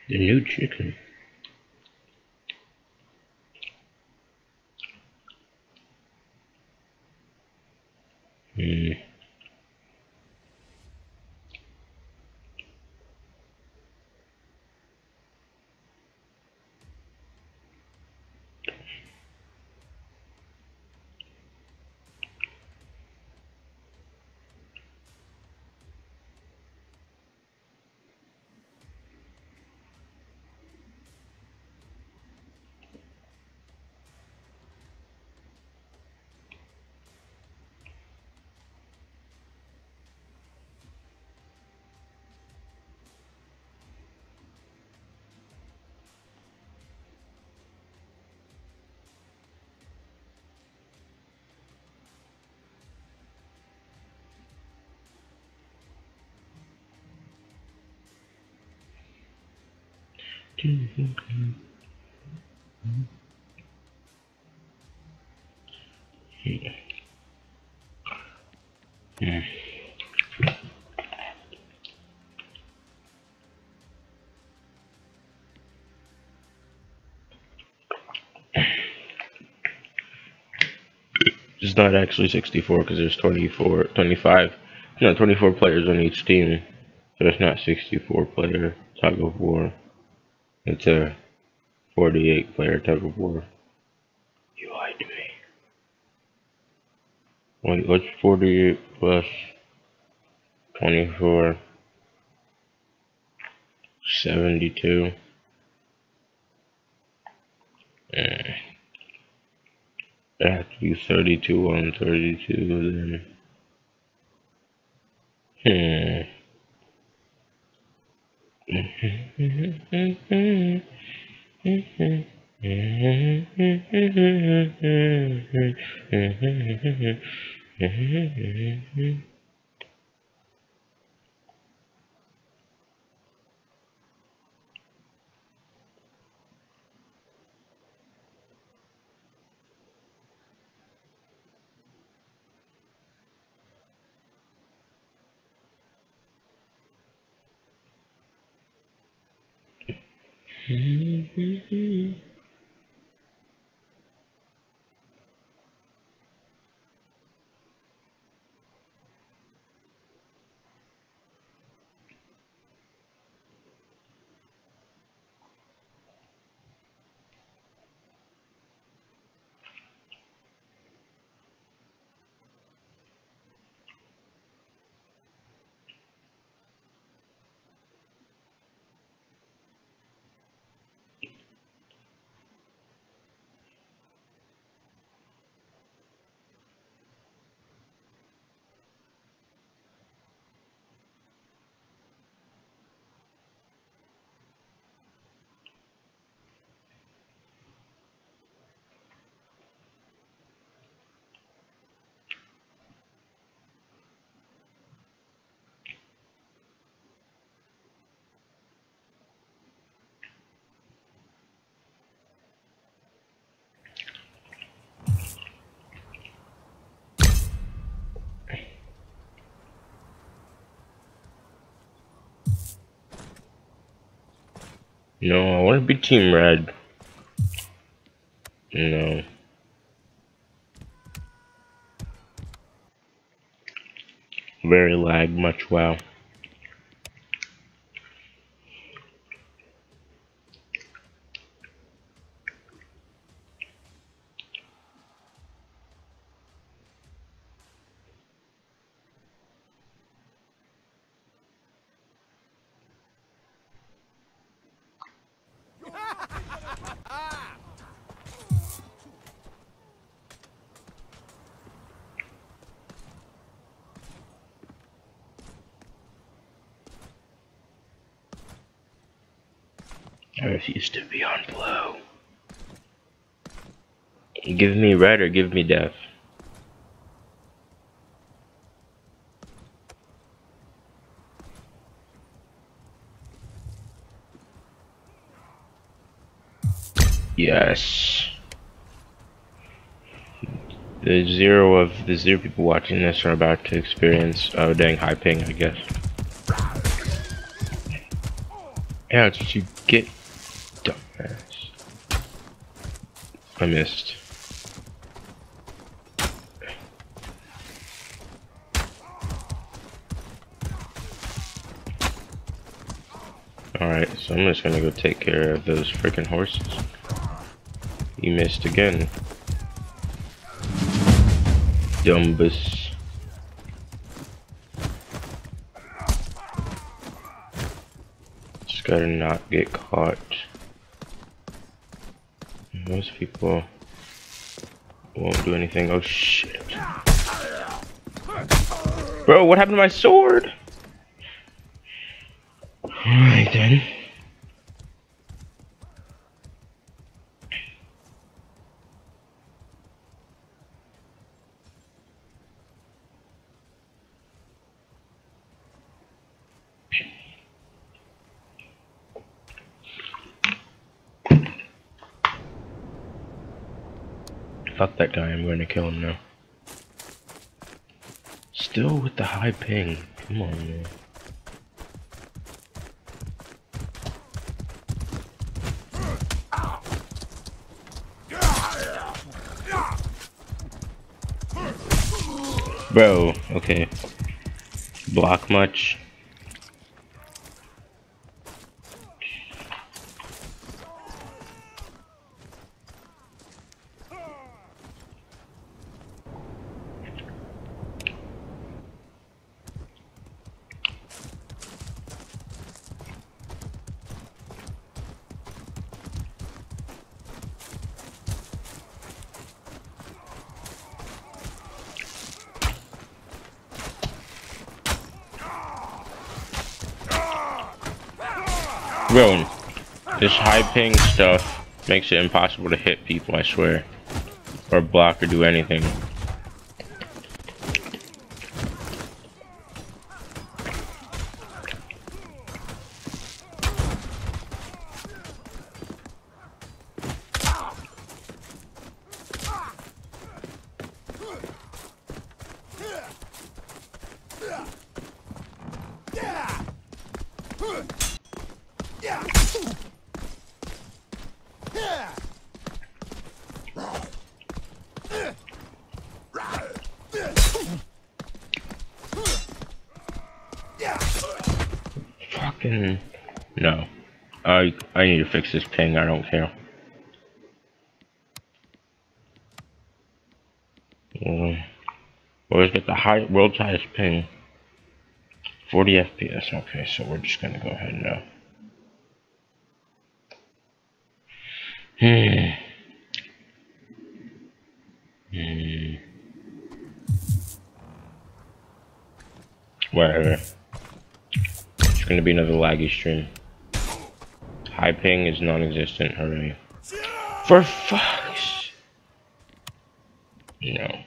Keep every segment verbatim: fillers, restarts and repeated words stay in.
The new chicken. Hmm. Hmm. It's not actually sixty-four because there's twenty-four, twenty-five, no, twenty-four players on each team. So it's not sixty-four player tug of war. It's a forty-eight player tug of war. You lied to me. Wait, what's forty-eight plus twenty-four? seventy-two. Eh. I have to do thirty-two on thirty-two then. Hmm. No, I want to be Team Red. No. Very lag, much wow. I refuse to be on blue. Give me red or give me death. Yes. The zero of the zero people watching this are about to experience oh dang high ping, I guess. Yeah, that's what you get, dumbass. I missed. Alright, so I'm just gonna go take care of those freaking horses. You missed again. Dumbus. Just gotta not get caught. Most people won't do anything. Oh shit. Bro, what happened to my sword? Alright then. Fuck that guy, I'm going to kill him now. Still with the high ping. Come on, man. Bro, okay. Block much? Bro, this high ping stuff makes it impossible to hit people, I swear. Or block or do anything. Fucking no. I I need to fix this ping, I don't care. Um, where's it the high world's highest ping? forty F P S, okay, so we're just gonna go ahead now. Hmm. Hmm. Whatever. It's gonna be another laggy stream. High ping is non-existent, hooray. For fuck's... No.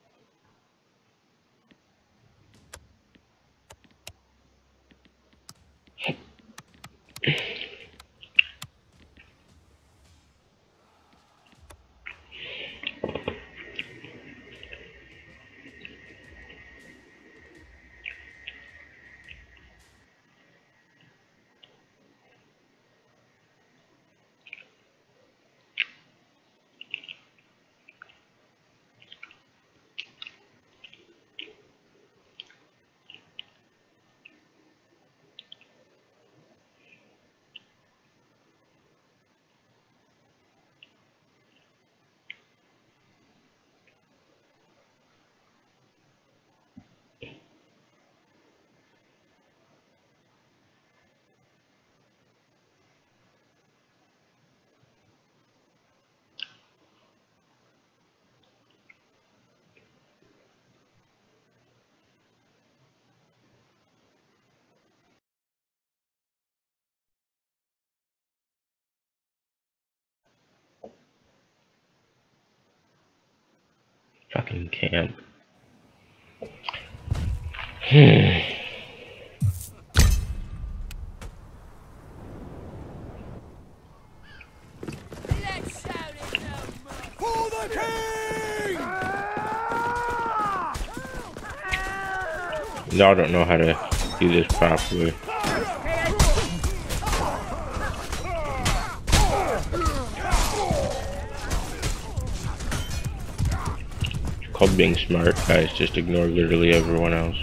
Fucking camp. Hmm. Y'all don't know how to do this properly. called being smart, guys. Just ignore literally everyone else.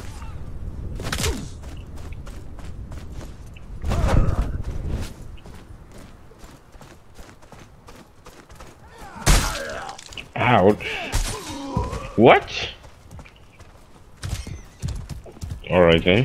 Ouch. What? Alright then.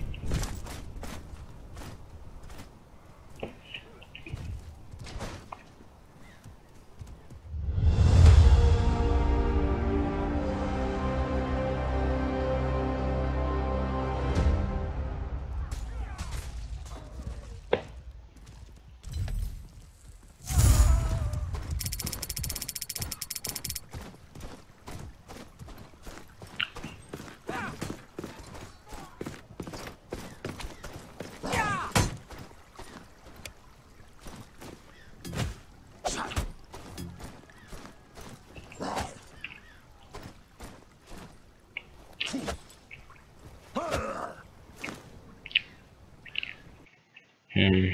Hmm.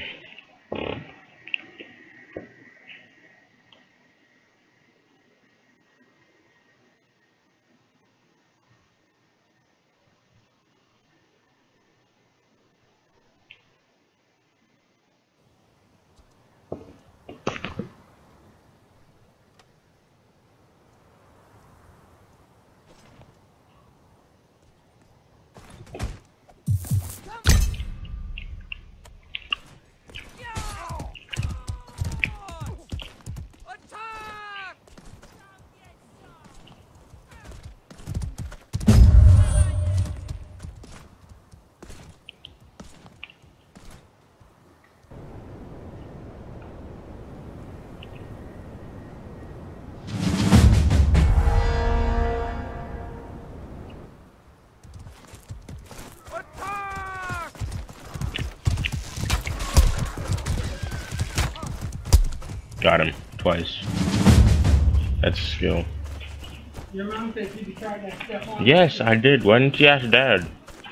Got him twice. That's a skill. Your mom said you tried that stuff on. Yes, I did. Why didn't you ask Dad?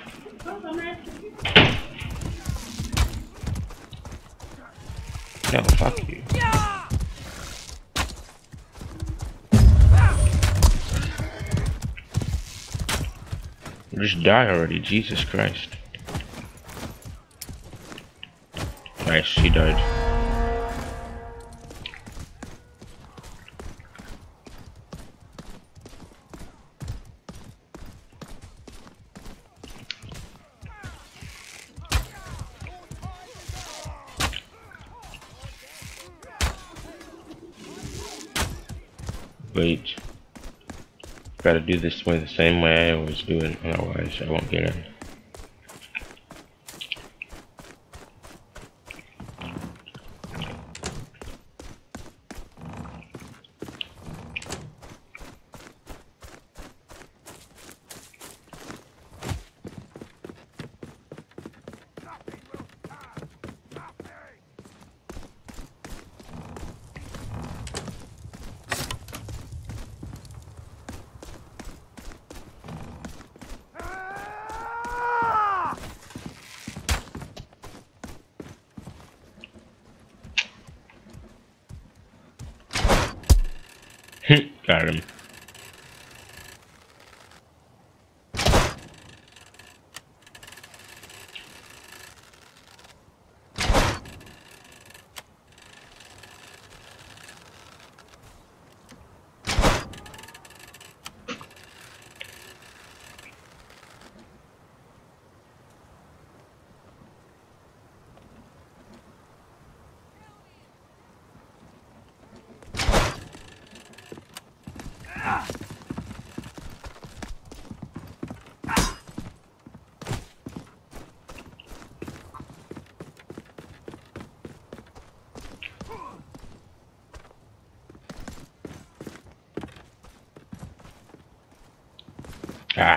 No, fuck you. Just die already, Jesus Christ. Nice, she died. Wait. Gotta do this way the same way I always do it, otherwise I won't get in. Got him. Ah,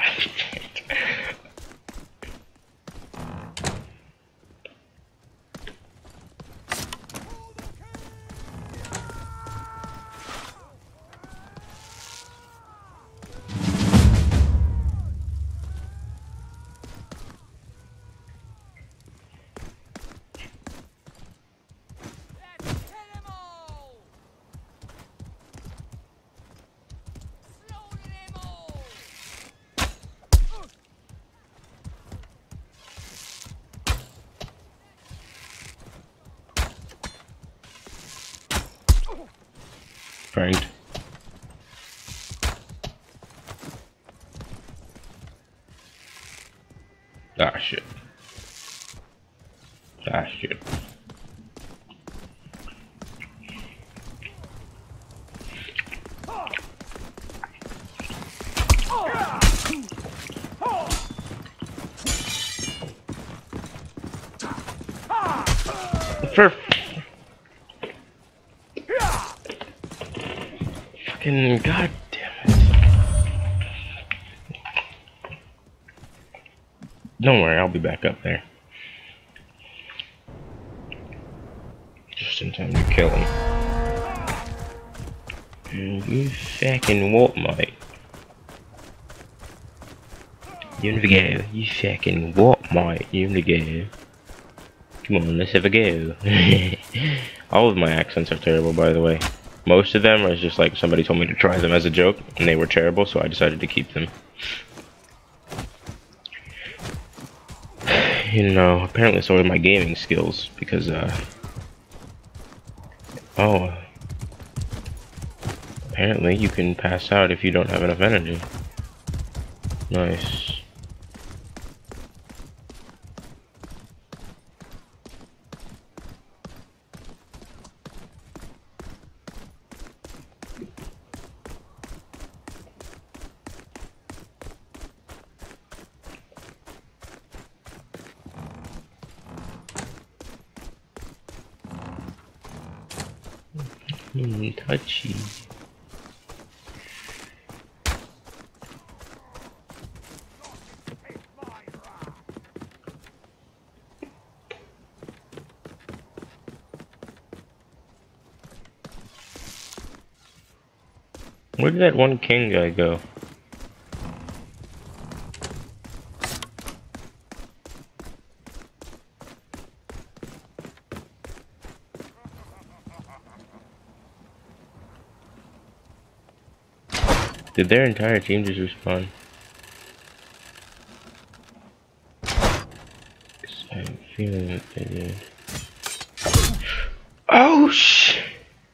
Pranked. Ah, shit. Ah, shit. For fucking god damn it. Don't worry, I'll be back up there. Just in time to kill him. And you fucking what, mate? You wanna go? You fucking what, mate? You wanna go? Come on, let's have a go. All of my accents are terrible, by the way. Most of them are just like somebody told me to try them as a joke, and they were terrible, so I decided to keep them. You know, apparently so are my gaming skills, because, uh... oh. Apparently you can pass out if you don't have enough energy. Nice. Mm, touchy. Where did that one king guy go? Did their entire team just respawn? I'm feeling that they did. Oh shit!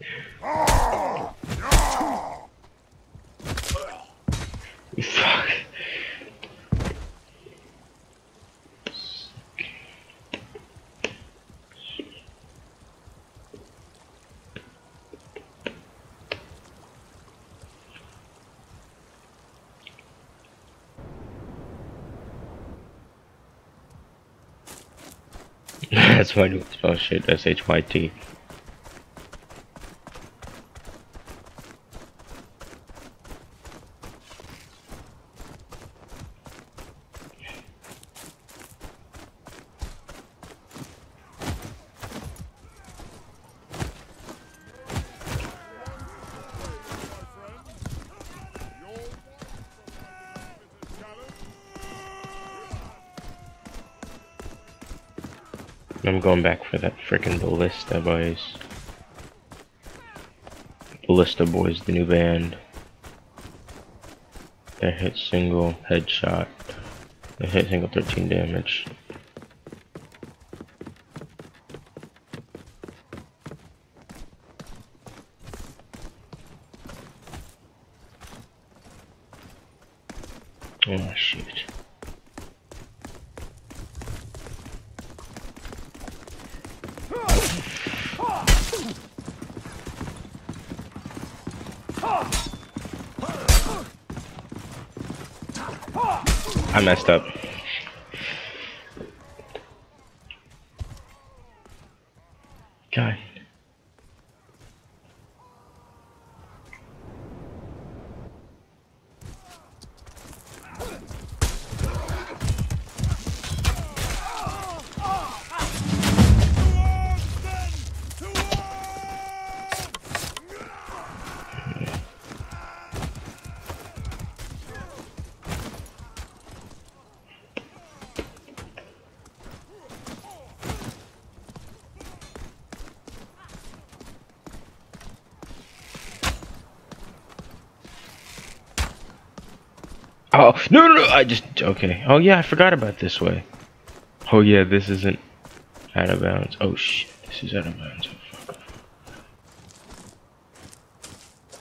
Fuck. That's why I do spell shit. S H Y T. I'm going back for that frickin' Ballista, boys. Ballista Boys, the new band. They hit single, headshot. They hit single thirteen damage. Oh shit. I messed up. God. Oh, no, no, no, I just, okay. Oh, yeah, I forgot about this way. Oh, yeah, this isn't out of bounds. Oh, shit, this is out of bounds. Oh, fuck.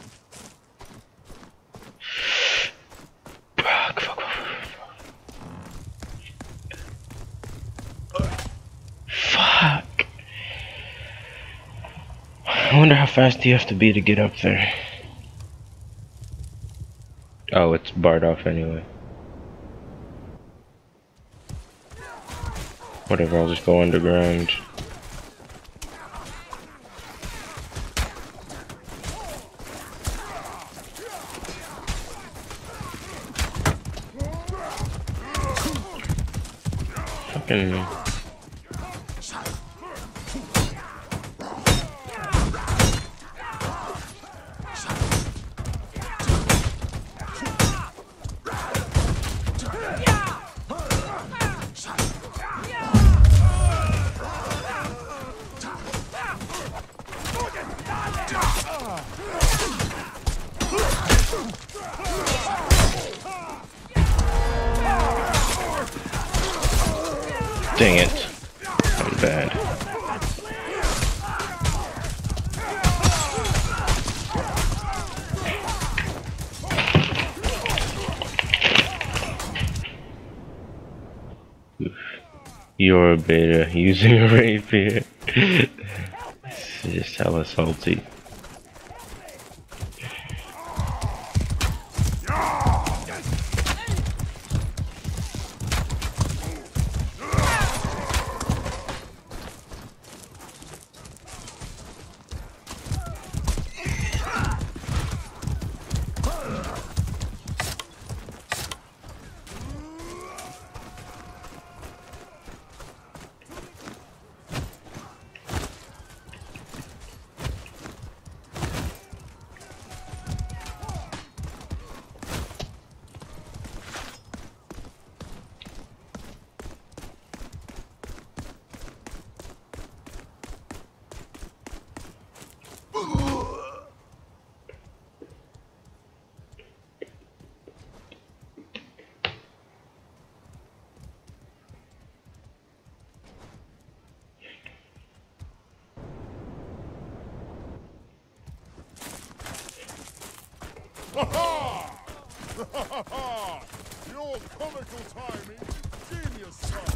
wonder how fast do you have to be to get up there? Oh, it's barred off anyway. Whatever, I'll just go underground. Fucking... Dang it. I'm bad. You're a beta using a rapier. It's just hella salty. Ha ha! Ha ha! Your comical timing is genius, son!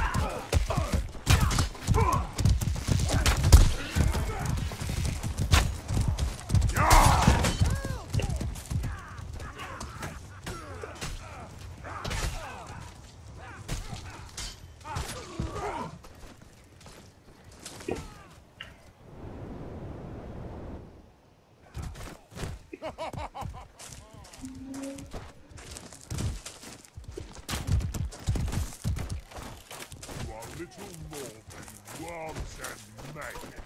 Little more than worms and maggots.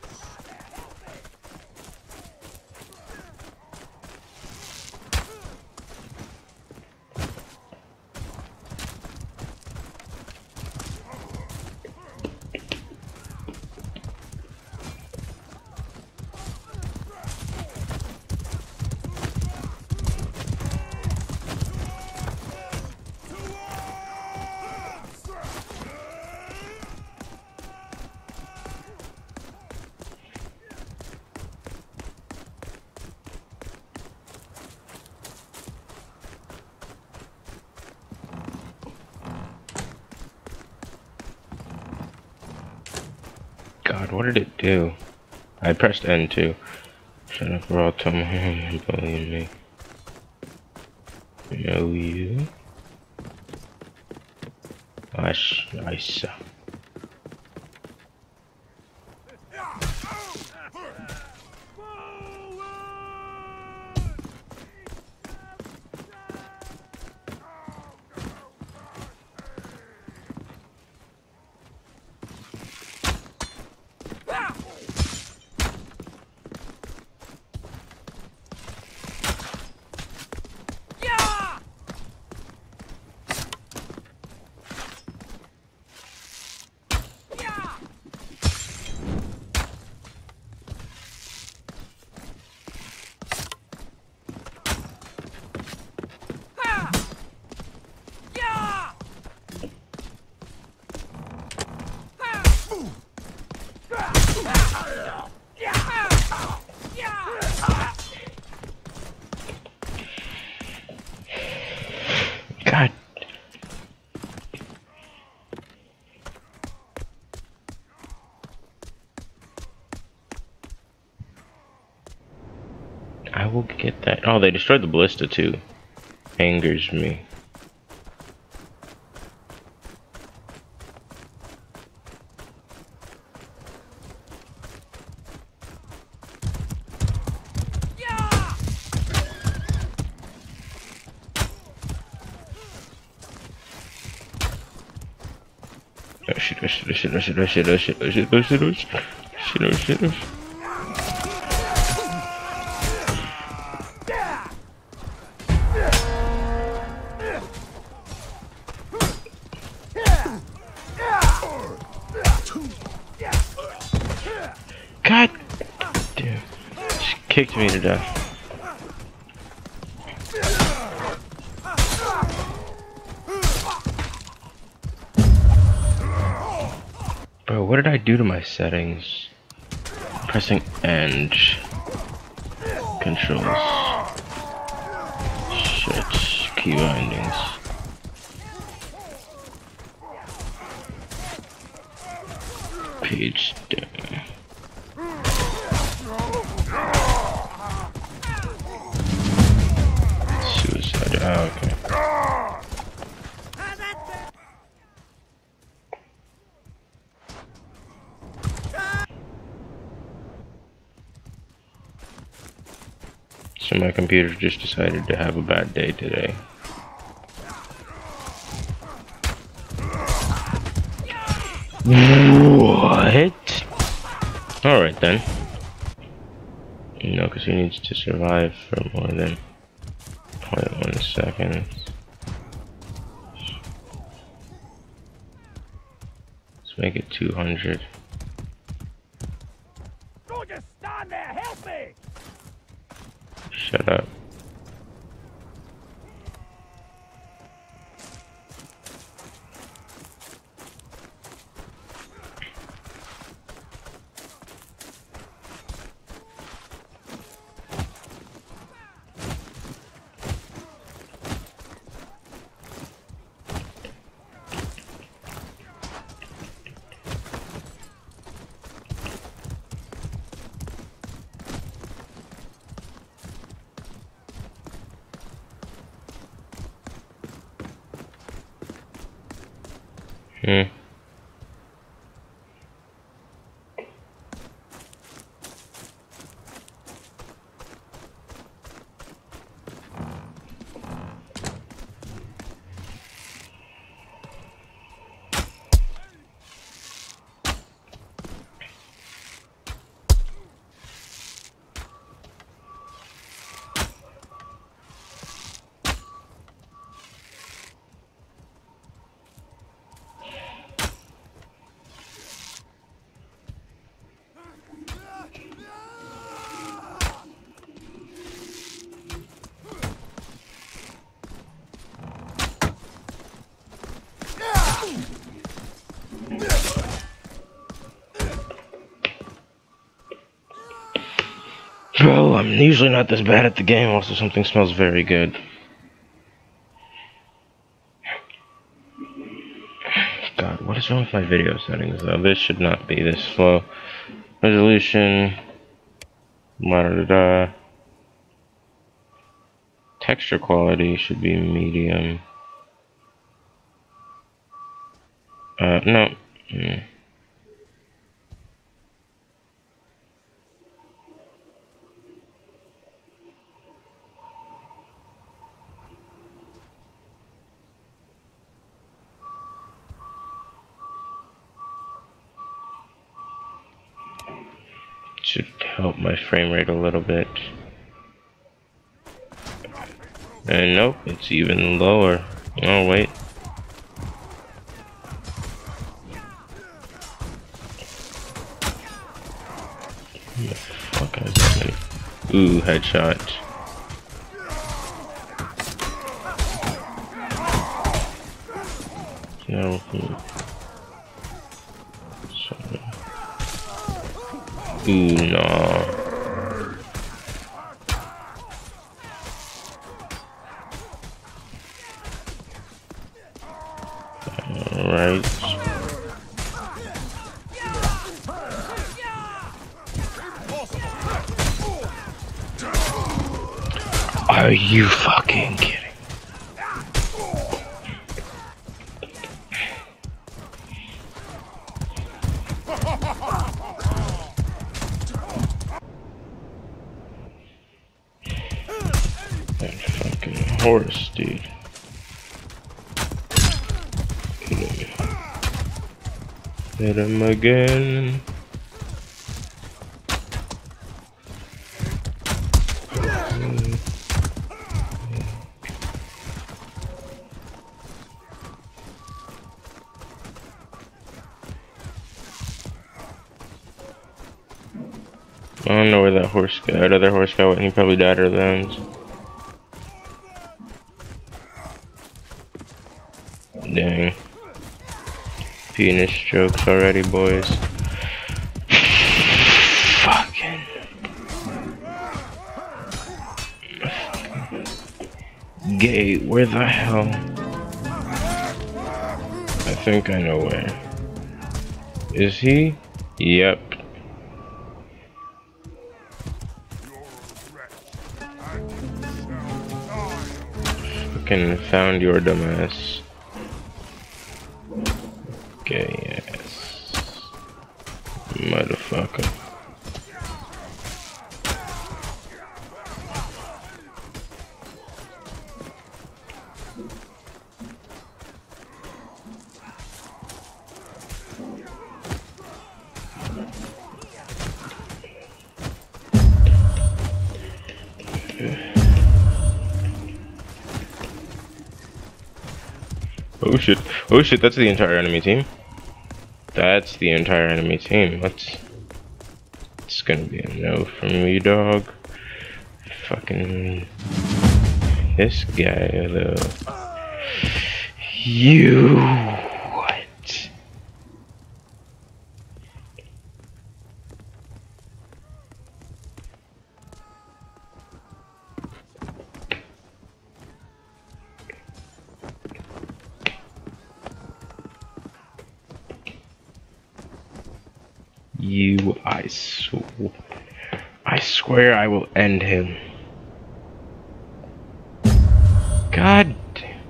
God, what did it do? I pressed N two. Shut up, Raw Tom. You bullying me. Know you. Nice, nice. I will get that. Oh, they destroyed the ballista too. Angers me. Oh shit, oh shit, oh shit, oh shit, oh shit, oh shit, oh shit, oh shit, oh shit, oh shit, oh shit. God damn. She kicked me to death. Bro, what did I do to my settings? Pressing end. Controls. Shit. Key bindings. Page down. Suicide. Oh, okay. So my computer just decided to have a bad day today. What? Alright then. No, because he needs to survive for more than zero point one seconds. Let's make it two hundred. Don't just stand there, help me! Shut up. Hmm. Bro, I'm usually not this bad at the game. Also, something smells very good. God, what is wrong with my video settings though? This should not be this slow. Resolution. Da da da. Texture quality should be medium. Uh, no. Hmm. Should help my frame rate a little bit. And nope, it's even lower. Oh wait. What the fuck is that? Ooh, headshot. No. Sorry. Ooh, no. Alright. Are you fucking kidding? That fucking horse, dude. Hit him again. I don't know where that horse got. That other horse got. He probably died of them. Dang. Penis jokes already, boys. Fucking. Gate, where the hell? I think I know where. Is he? Yep. Fucking found your dumbass. Okay, yes. Motherfucker. Oh shit. Oh shit, that's the entire enemy team. That's the entire enemy team. That's it's gonna be a no from me, dog. Fucking this guy though. You what? You, I swear, I swear I will end him. God damn.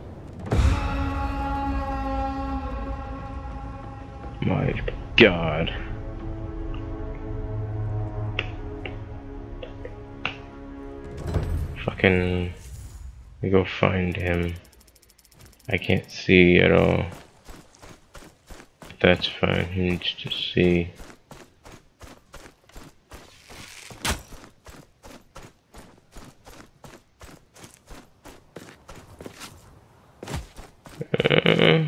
My God. Fucking, let me go find him. I can't see at all. That's fine, he needs to see. Uh,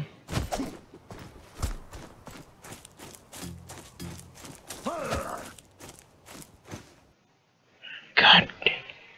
God damn.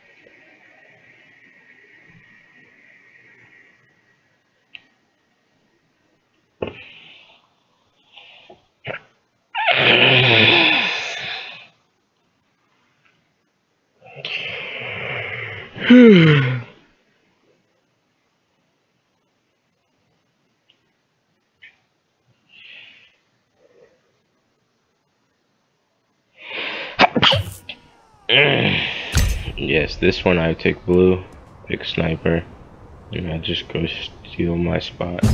Yes, this one I take blue, pick sniper, and I just go steal my spot.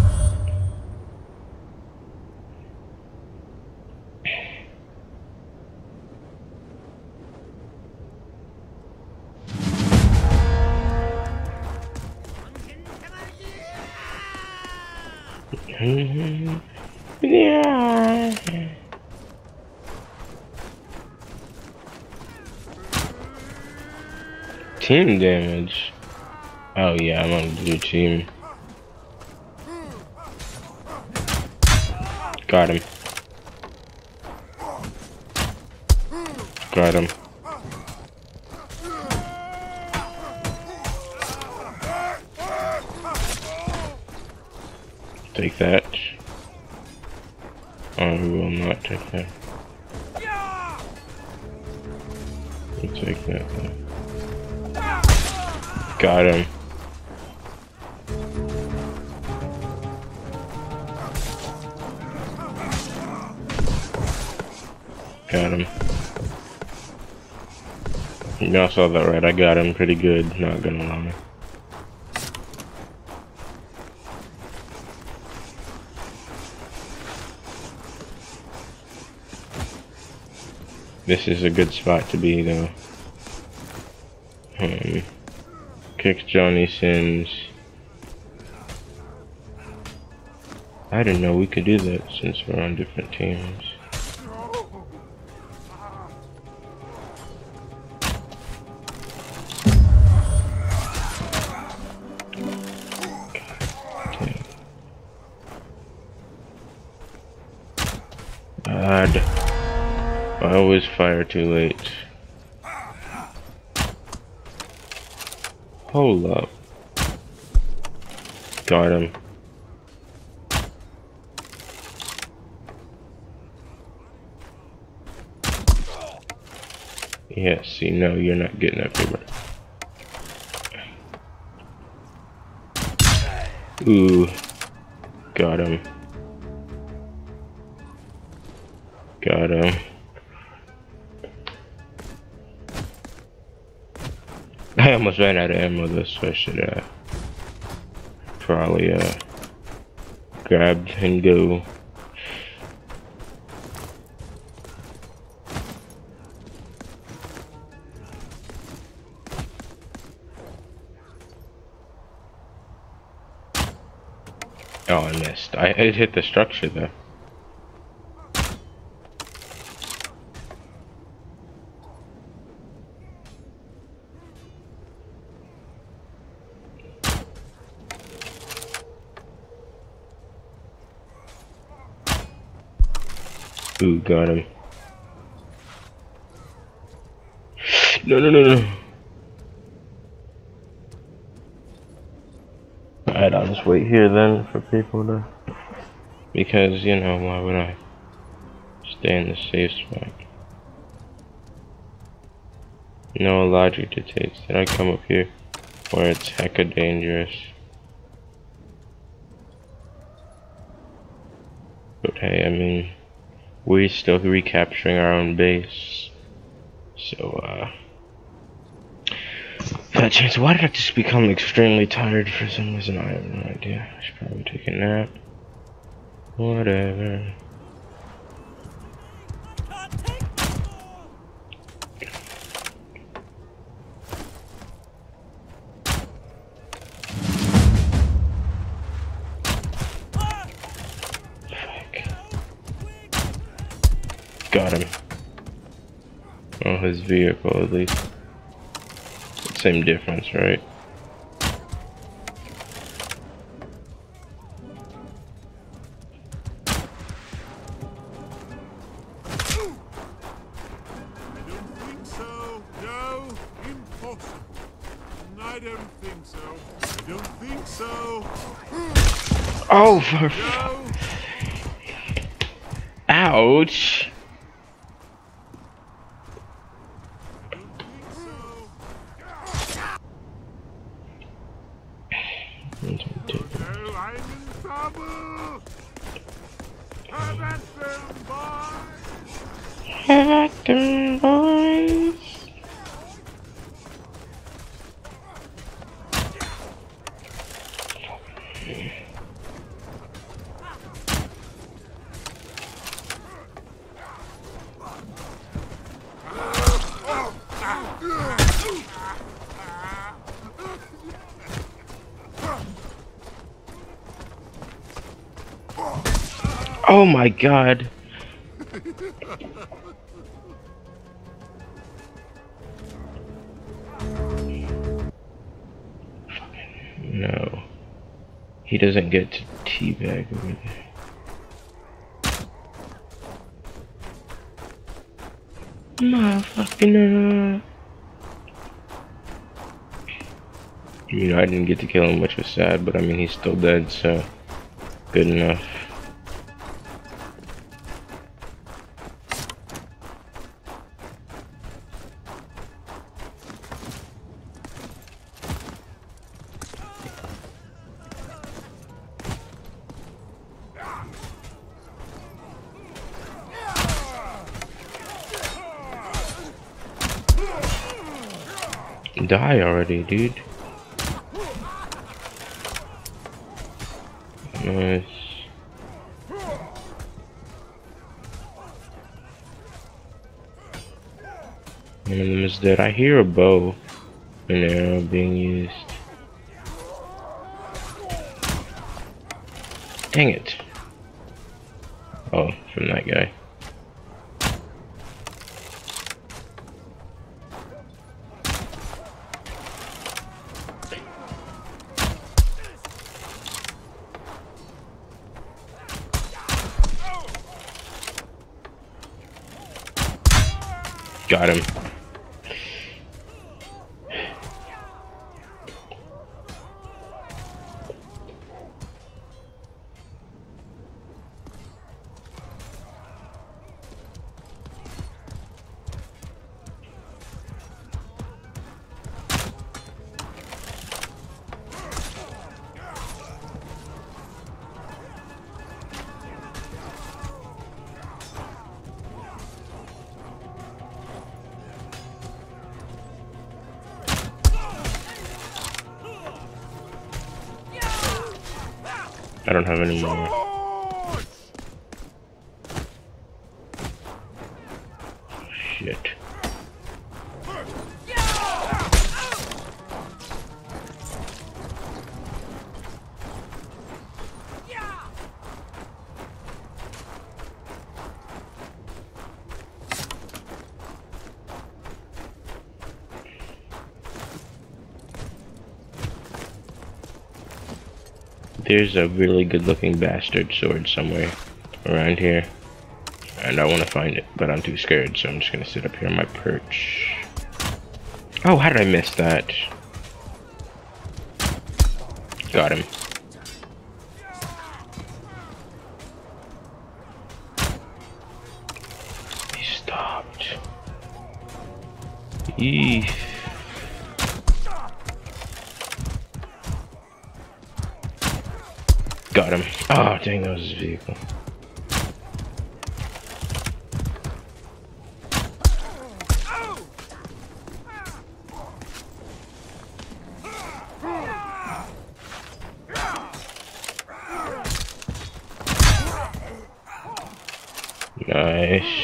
Yeah. Team damage. Oh yeah, I'm on blue team. Got him. Got him. Take that. Oh, we will not take that. We'll take that though. Got him. Got him. Y'all saw that, right? I got him pretty good, not gonna lie. This is a good spot to be, though. Um, kick Johnny Sins. I didn't know we could do that since we're on different teams. God. I always fire too late. Hold up. Got him. Yeah, see, no, you're not getting up here, bro. Ooh. Got him. Got him. I almost ran out of ammo though, so I should uh, probably uh, grab and go. Oh, I missed. I it hit the structure though. Ooh, got him. No, no, no, no. Alright, I'll just wait here then for people to... Because, you know, why would I stay in the safe spot? No logic dictates that I come up here where it's hecka dangerous. But hey, I mean... We're still recapturing our own base. So, uh... Fat chance, why did I just become extremely tired for some reason? I have no idea. I should probably take a nap. Whatever. Got him. Oh, his vehicle at least. Same difference, right? I don't think so. No, impossible. I don't think so. I don't think so. Oh, for No. ouch! No, I'm in trouble. Have at them, boys. Have at them, boys. Oh my god. No. He doesn't get to teabag over there. Motherfucking uh You know, I didn't get to kill him, which was sad, but I mean he's still dead, so good enough. Die already, dude. Nice. One of them is dead. I hear a bow and arrow being used. Dang it. Oh, from that guy. Got him. I don't have any more. Shit. There's a really good looking bastard sword somewhere around here, and I want to find it, but I'm too scared, so I'm just gonna sit up here on my perch. Oh, how did I miss that? Got him. He stopped. Eesh. Got him. Oh, dang, that was his vehicle. Nice.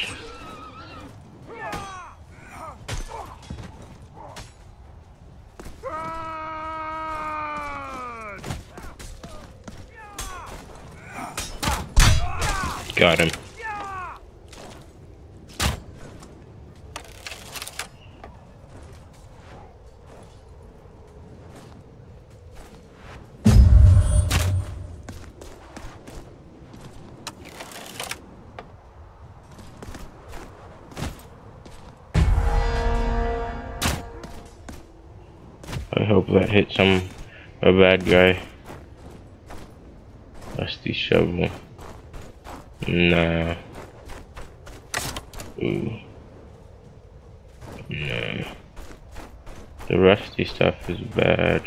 Got him. I hope that hit some a bad guy. Rusty shovel. Nah. Ooh. No. The rusty stuff is bad.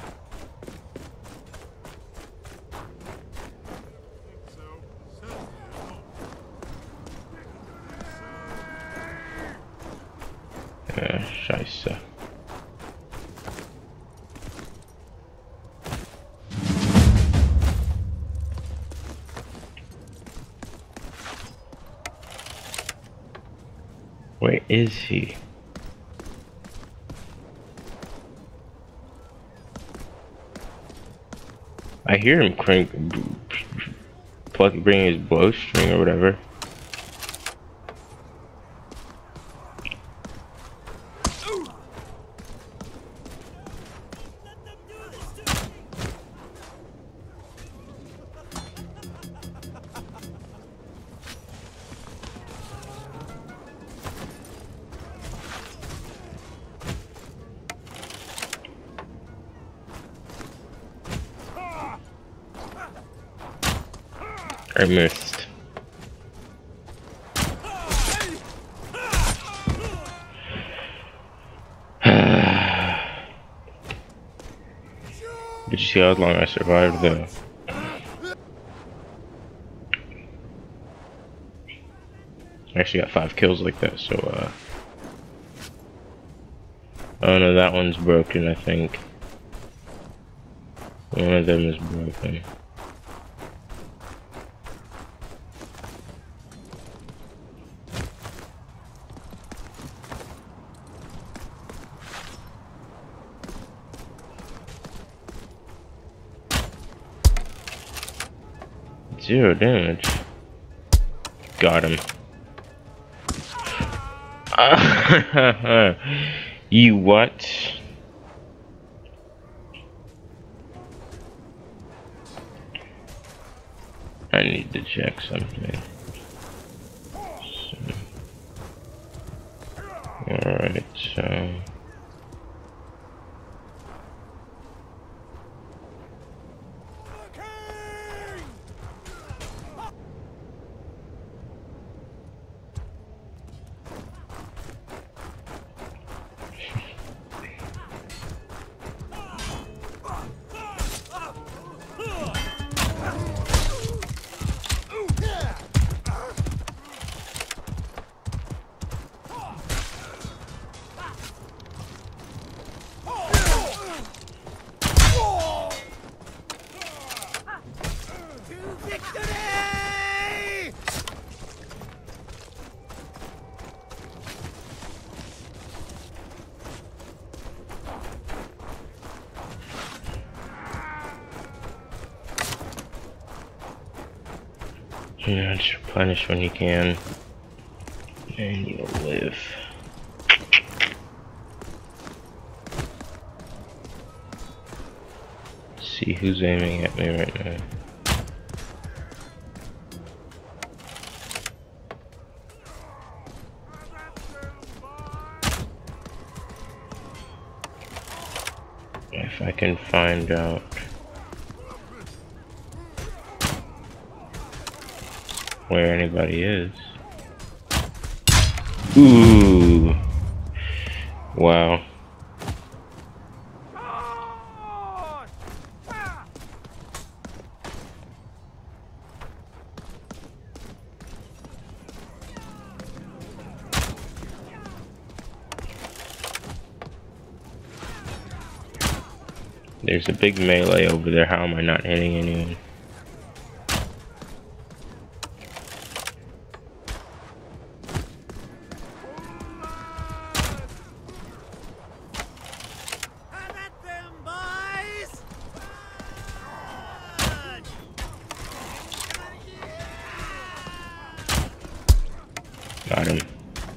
Yeah, scheisse. Where is he? I hear him crank, pluck, bring his bowstring or whatever. I missed. Did you see how long I survived though? I actually got five kills like that, so uh Oh no, that one's broken, I think. One of them is broken. Zero damage. Got him. You what? I need to check something. So, alright, so... You know, just replenish when you can, and you'll live. Let's see who's aiming at me right now. If I can find out. Where anybody is. Ooh. Wow. There's a big melee over there. How am I not hitting anyone? Got him.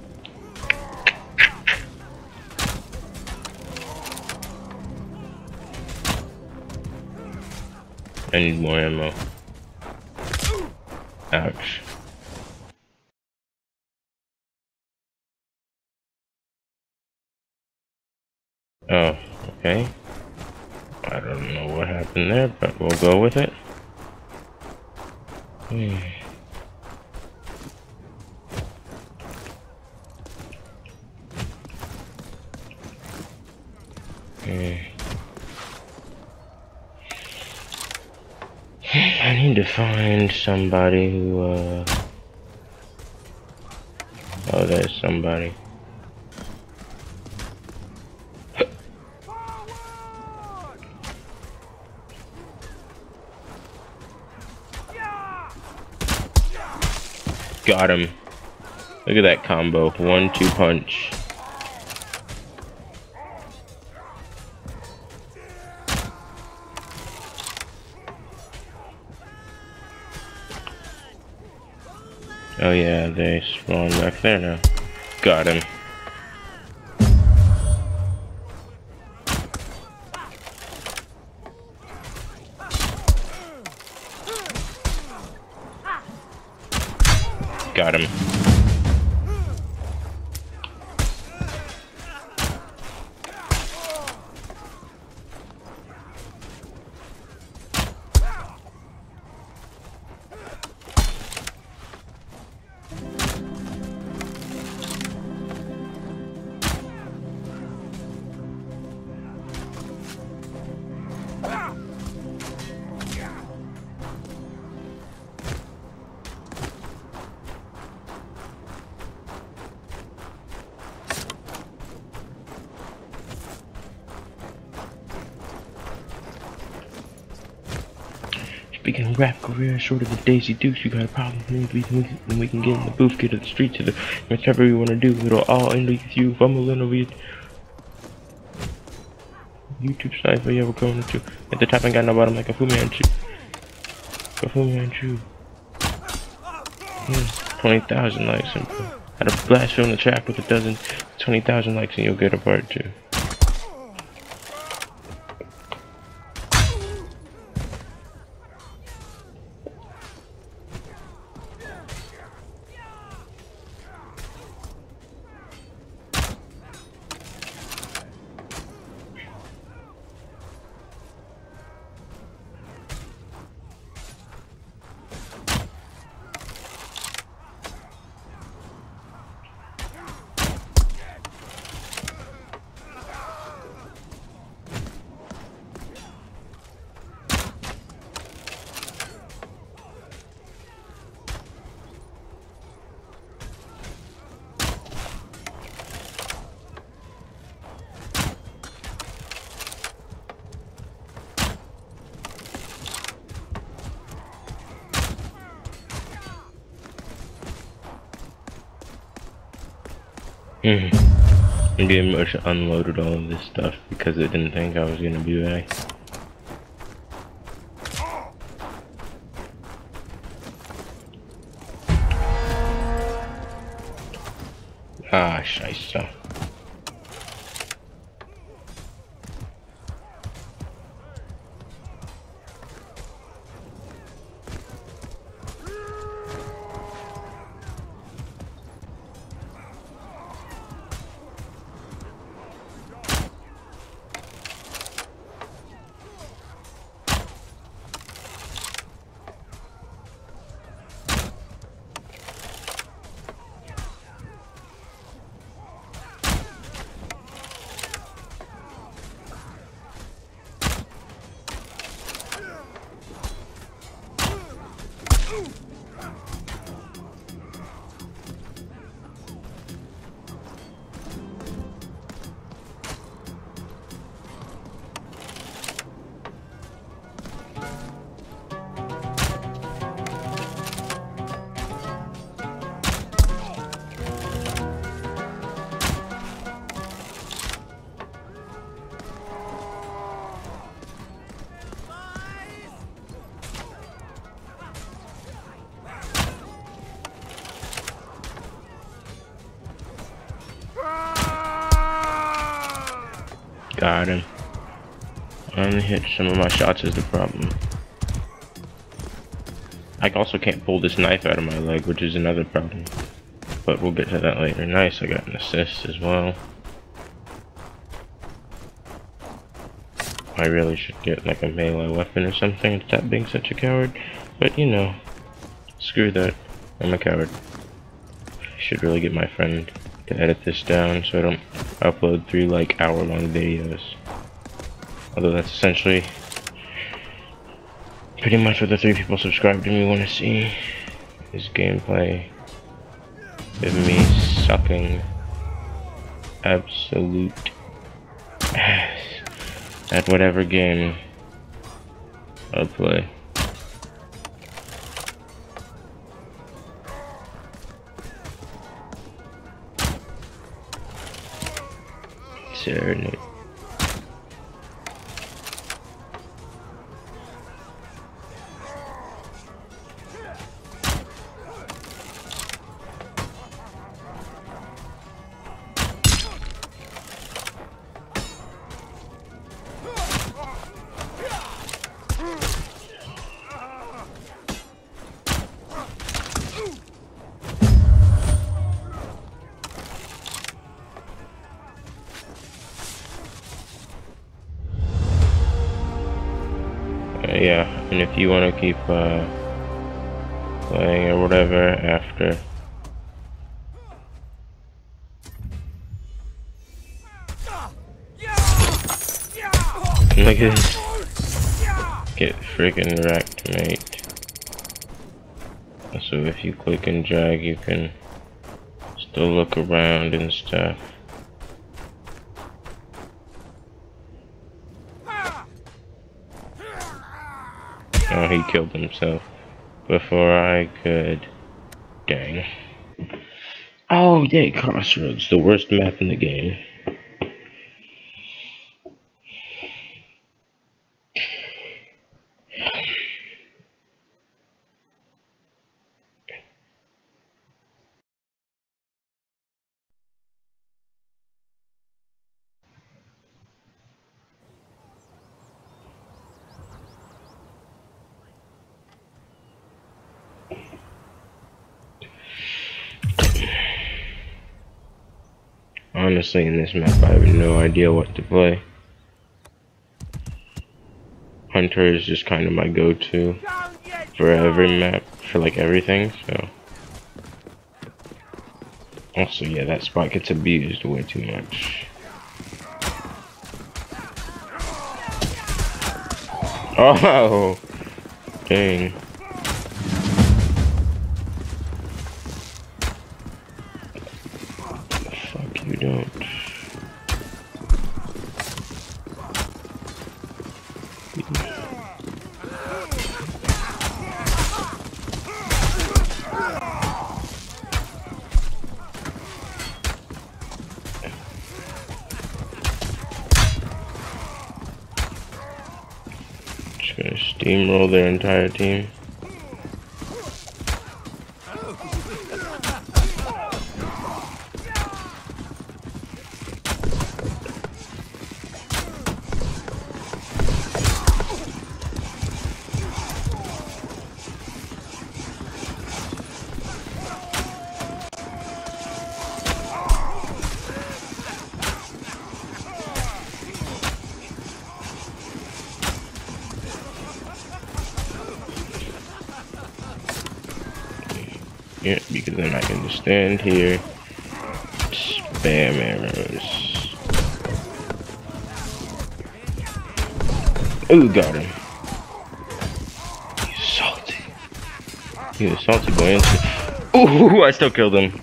I need more ammo. Ouch. Oh, okay. I don't know what happened there, but we'll go with it. Hmm. I need to find somebody who, uh... oh, there's somebody. Got him. Look at that combo. One, two punch. Oh yeah, they spawn back there now. Got him. Got him. Speaking of rap career, shorter than Daisy Dukes, you got a problem with me, then we can get in the booth, get to the street, to the whatever we want to do. It'll all end with you fumbling over your YouTube cipher. Yeah, we're going to. At the top, I got no bottom like a Fu Manchu. A Fu Manchu. Hmm, twenty thousand likes. And had a blast film the track with a dozen, twenty thousand likes, and you'll get a part two. Mm-hmm. I pretty much unloaded all of this stuff because it didn't think I was gonna be back. Ah, scheiße. Got him. I only hit some of my shots is the problem. I also can't pull this knife out of my leg, which is another problem. But we'll get to that later. Nice, I got an assist as well. I really should get like a melee weapon or something to stop being such a coward. But you know, screw that. I'm a coward. I should really get my friend to edit this down so I don't upload three like hour long videos. Although that's essentially pretty much what the three people subscribed to me want to see, is gameplay of me sucking absolute ass at whatever game I play. Serenade. Yeah, and if you want to keep uh, playing or whatever after, look at this, get freaking wrecked, mate. So if you click and drag, you can still look around and stuff. Oh, he killed himself before I could. Dang. Oh, yeah, Crossroads, the worst map in the game. Honestly, in this map, I have no idea what to play. Hunter is just kind of my go-to for every map, for like everything, so. Also, yeah, that spot gets abused way too much. Oh! Dang. Fuck you, don't. Just gonna steamroll their entire team. Yeah, because then I can just stand here, spam arrows. Ooh, got him. He's salty. He's a salty boy. Ooh, I still killed him.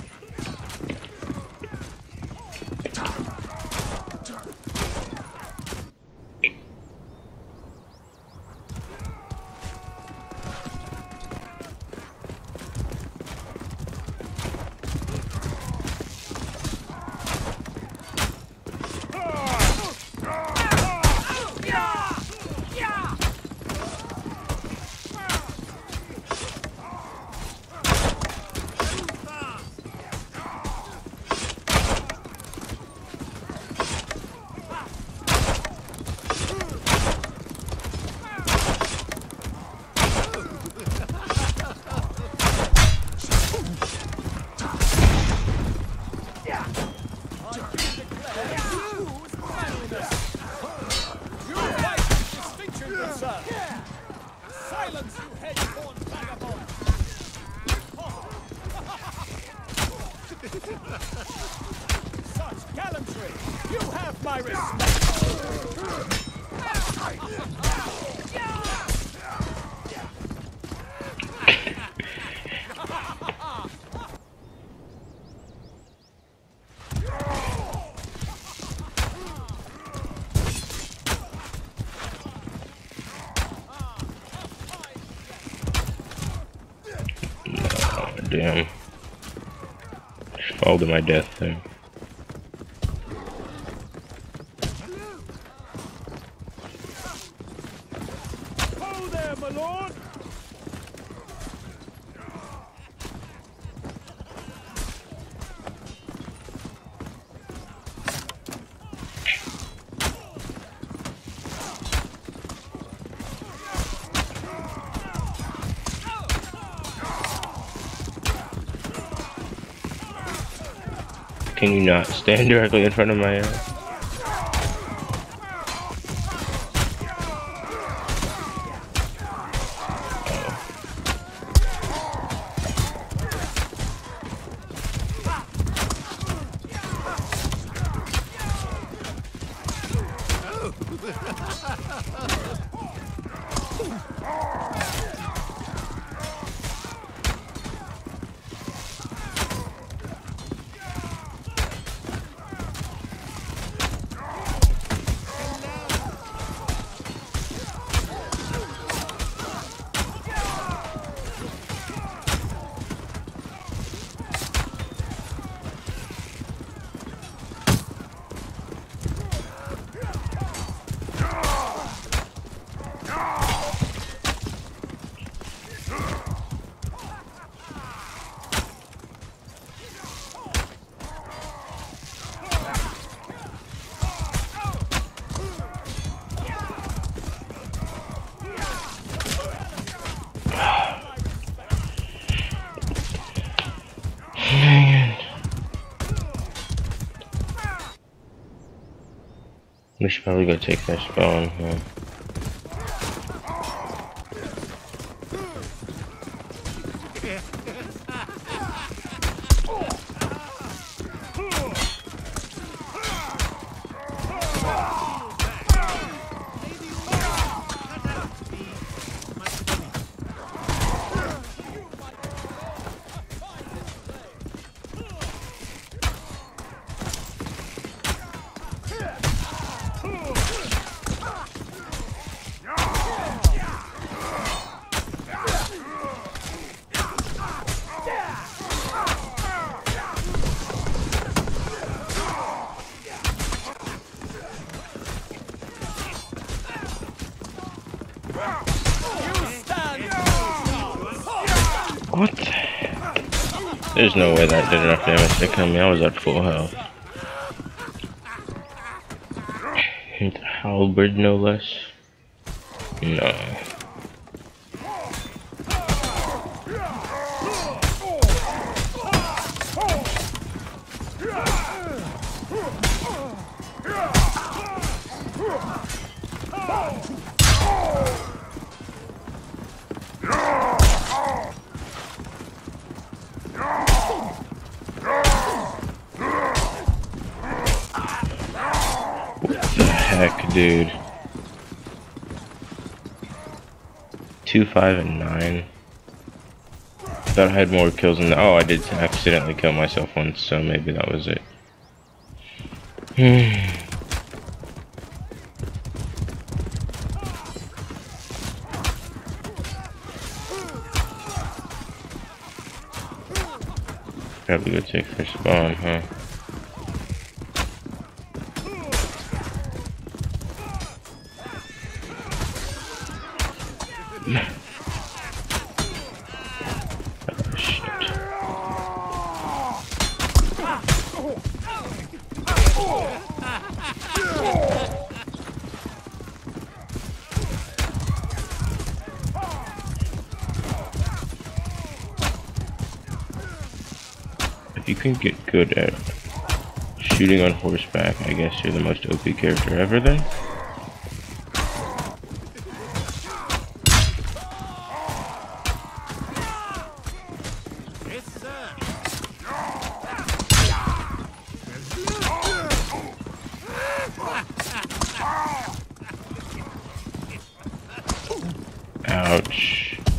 Silence, you head-born vagabond! Such gallantry! You have my respect! Damn. Just fall to my death there. Ho there, my lord! Can you not stand directly in front of my ass? We should probably go take that spawn, huh? What? There's no way that did enough damage to kill me. I was at full health. And halberd, no less. No. Heck, dude. Two, five, and nine. Thought I had more kills than that. Oh, I did accidentally kill myself once, so maybe that was it. Probably go take first spawn, huh? Oh, shit. If you can get good at shooting on horseback, I guess you're the most O P character ever then? Ouch.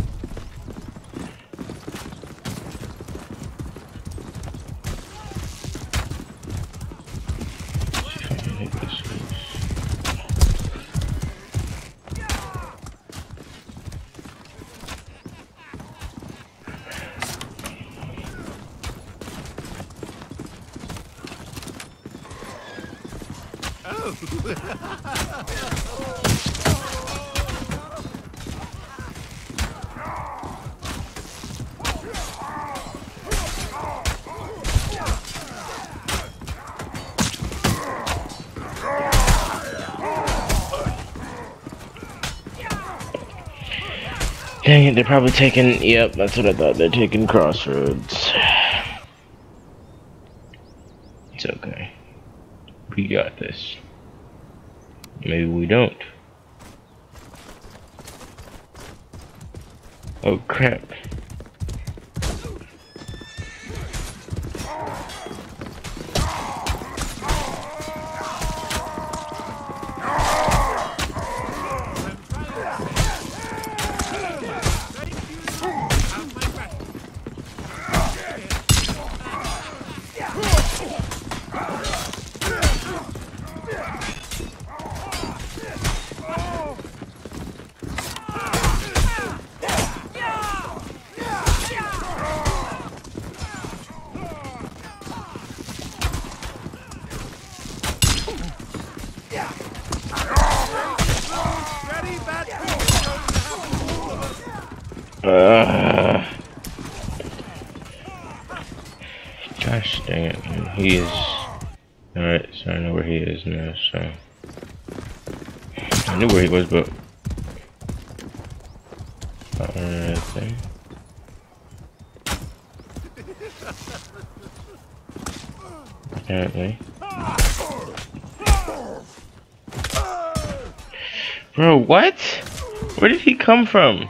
Dang it, they're probably taking, yep, that's what I thought, they're taking Crossroads. It's okay. We got this. Maybe we don't. Oh crap. Uh, gosh dang it, man. He is alright, so I know where he is now, so I knew where he was, but not anything. Apparently. Bro, what? Where did he come from?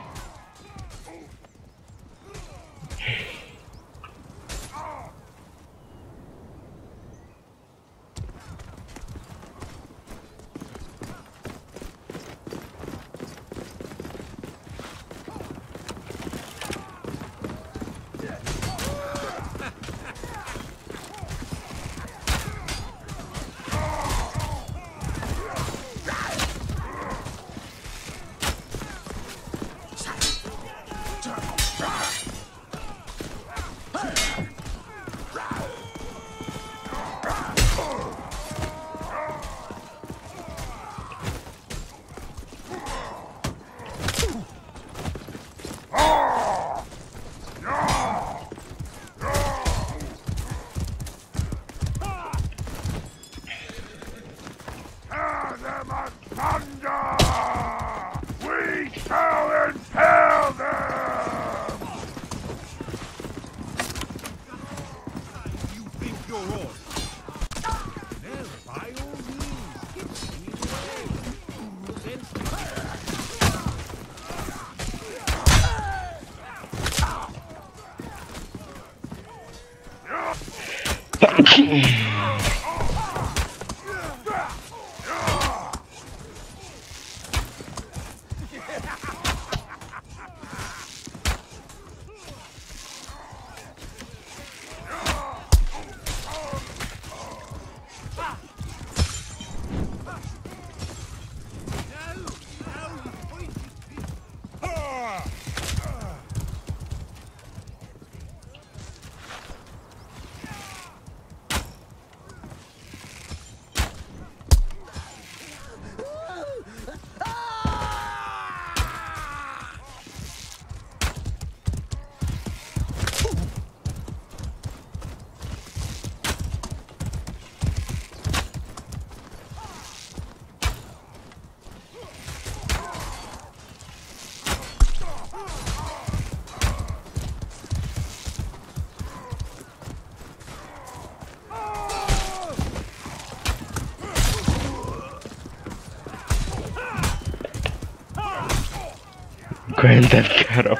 Grand Theft Catapult.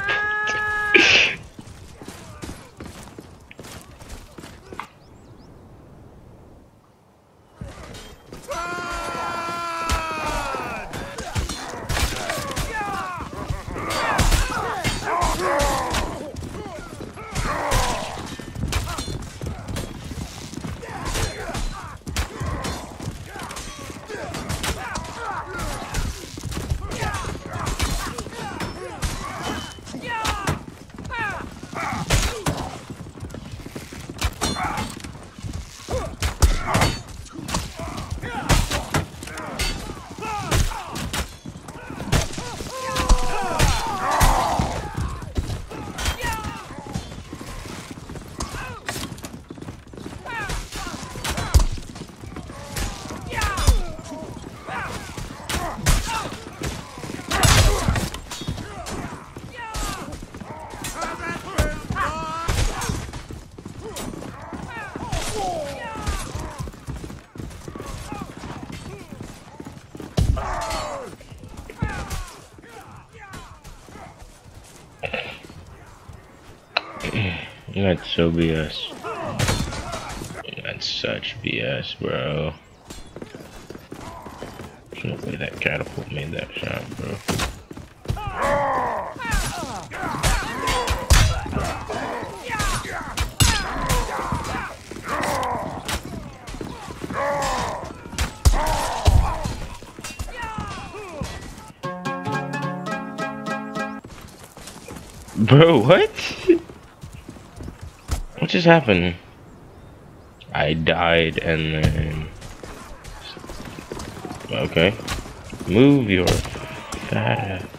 That's so B S. That's such B S, bro. There's no way that catapult made that shot, bro. Bro, what? What just happened? I died and then... Okay. Move your fat ass.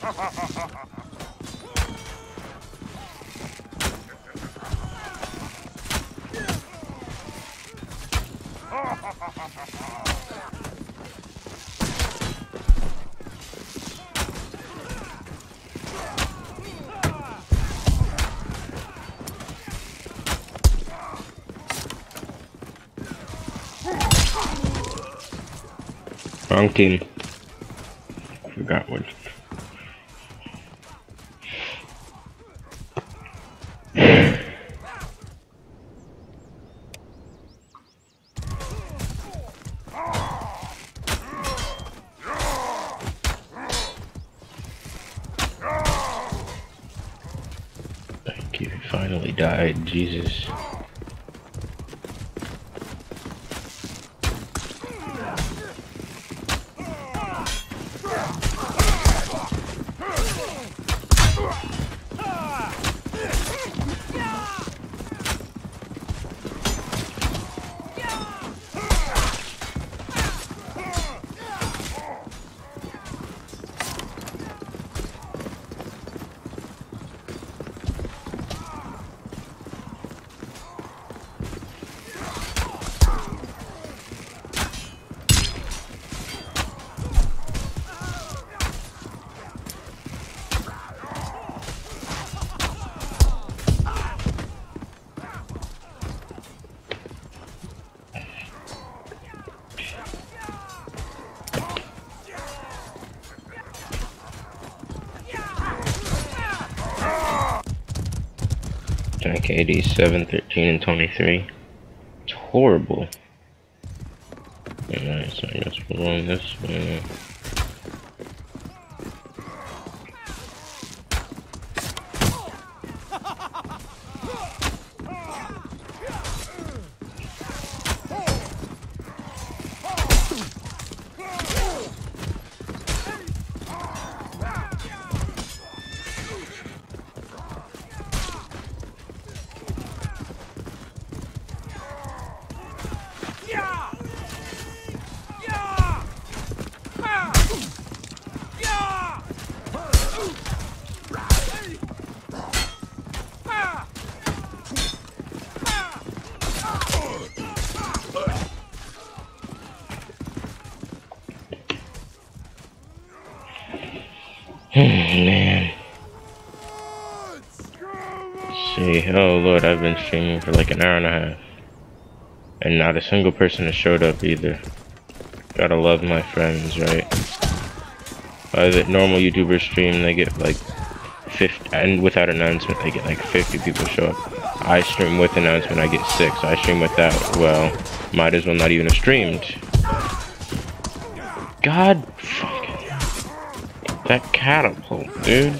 Wrong team. Forgot what. Thank you. Finally died. Jesus. Tank eighty-seven, thirteen, and twenty-three. It's horrible. Alright, so I guess we're on this one. Man. See, oh Lord, I've been streaming for like an hour and a half. And not a single person has showed up either. Gotta love my friends, right? Uh, the normal YouTubers stream, they get like fifty, and without announcement, they get like fifty people show up. I stream with announcement, I get six. I stream without, well, might as well not even have streamed. God fucking. That catapult, dude.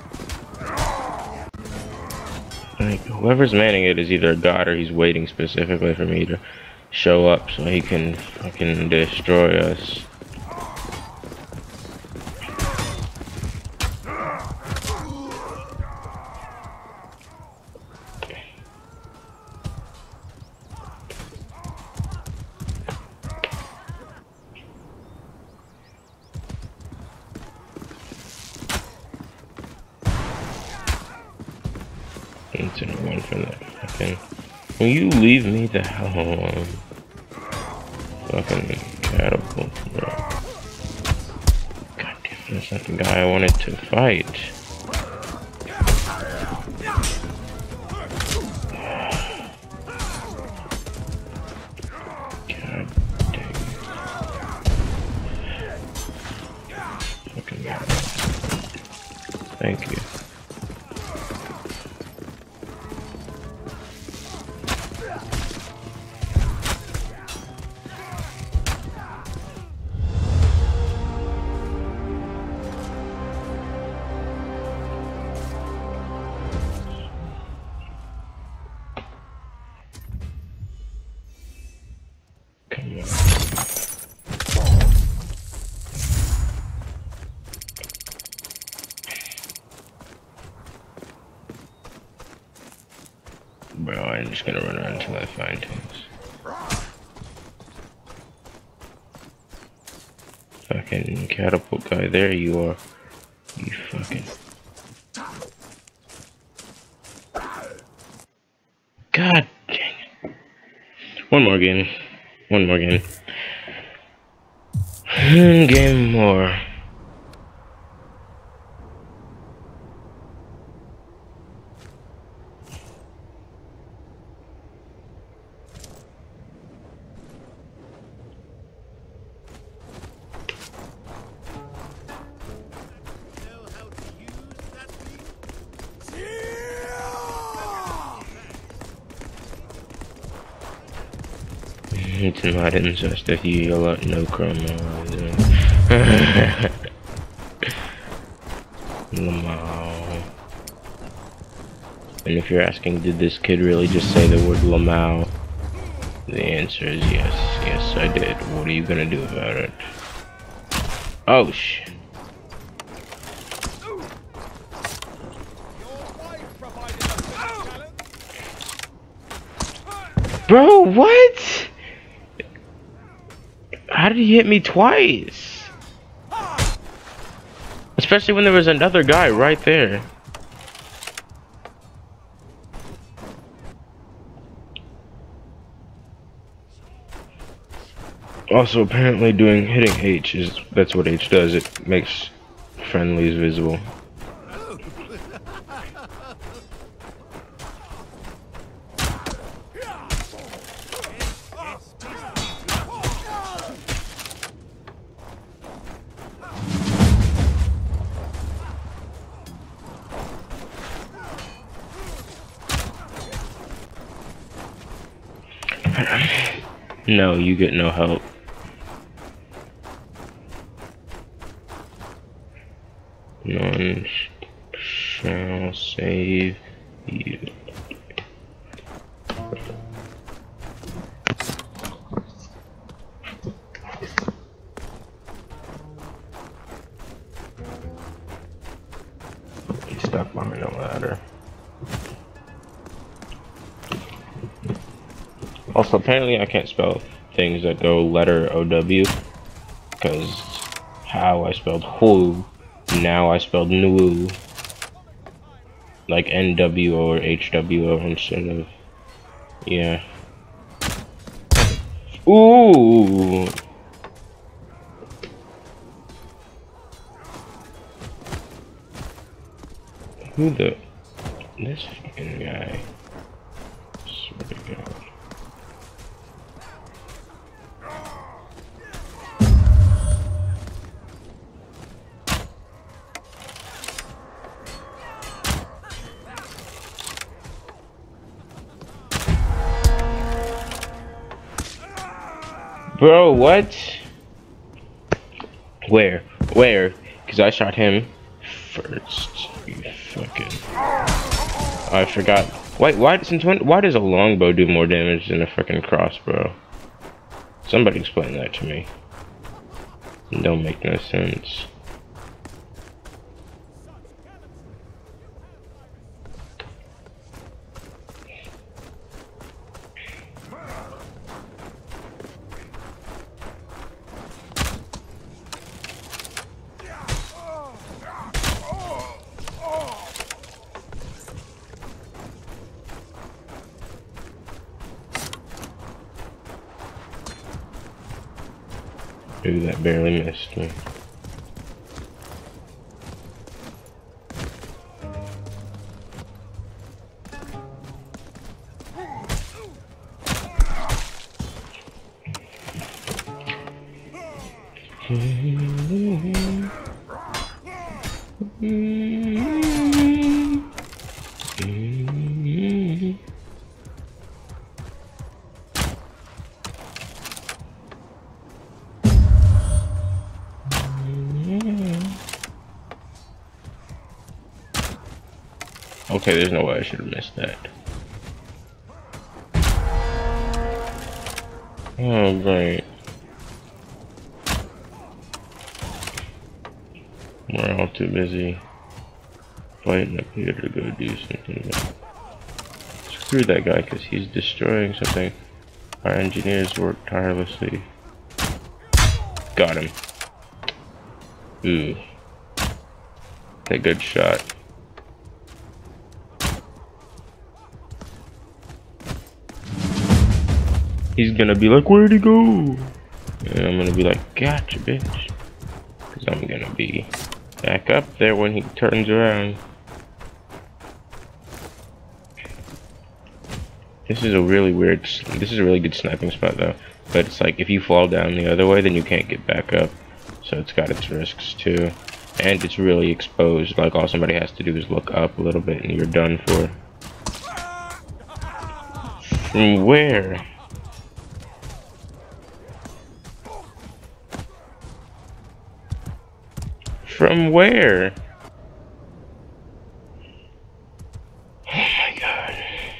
Like, whoever's manning it is either a god or he's waiting specifically for me to show up so he can fucking destroy us. Incident one from that fucking. Will you leave me the hell alone? Fucking catapult, bro. God damn, that's not the guy I wanted to fight. God dang. Fucking God. Thank you. Bro, I'm just gonna run around until I find things. Fucking catapult guy, there you are. You fucking One more game. One more game. One game more. It's not incest if you yell out no chroma. Lamau. And if you're asking, did this kid really just say the word Lamau? The answer is yes. Yes, I did. What are you gonna do about it? Oh, shit. Bro, what? How did he hit me twice? Especially when there was another guy right there. Also, apparently doing hitting H is that's what H does. It makes friendlies visible. No, you get no help. None shall save you. He's stuck behind a ladder. Also, apparently I can't spell things that go letter O W, because how I spelled who, now I spelled nu, like N W O or H W O instead of, yeah. Ooh! Who the, this fucking guy, swear to God. Bro, what? Where? Where? Because I shot him first. You fucking. Oh, I forgot. Wait, why, since when, why does a longbow do more damage than a freaking crossbow? Somebody explain that to me. It don't make no sense. Ooh, that barely missed me. Okay, there's no way I should have missed that. Oh, great. We're all too busy fighting up here to go do something. But screw that guy, because he's destroying something. Our engineers work tirelessly. Got him. Ooh. A good shot. he's gonna be like, where'd he go? And I'm gonna be like, gotcha, bitch. Because I'm gonna be back up there when he turns around. This is a really weird, this is a really good sniping spot though. But it's like, if you fall down the other way, then you can't get back up. So it's got its risks too. And it's really exposed. Like, all somebody has to do is look up a little bit and you're done for. From where? From where? Oh my god.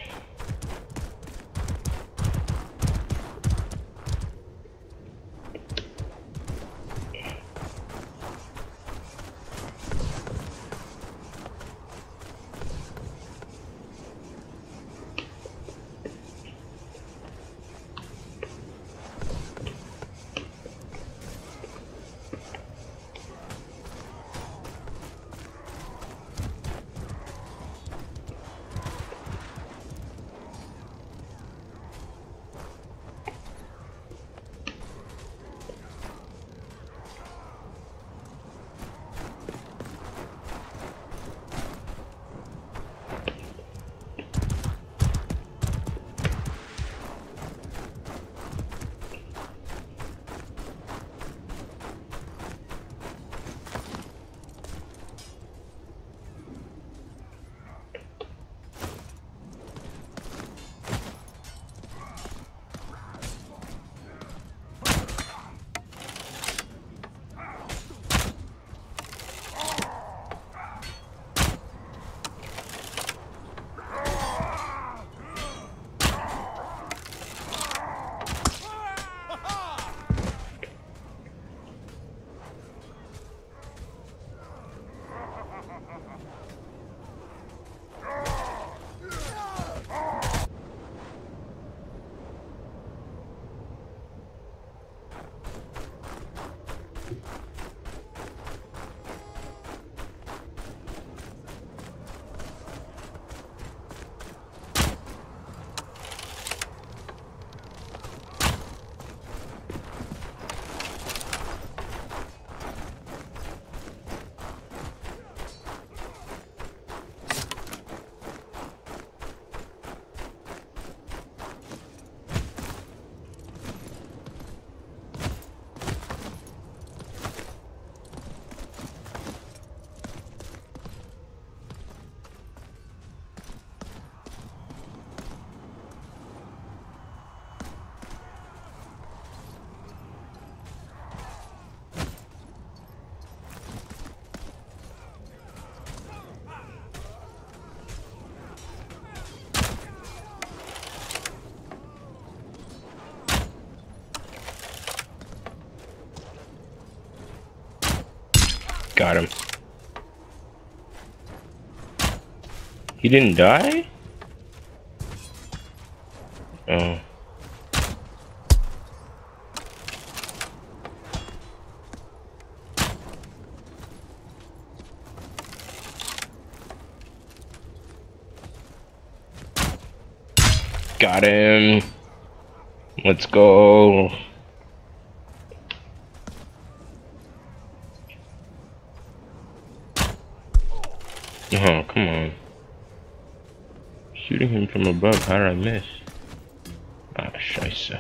Got him. He didn't die? Oh. Got him. Let's go. Oh, come on. Shooting him from above, how did I miss? Ah, scheisse.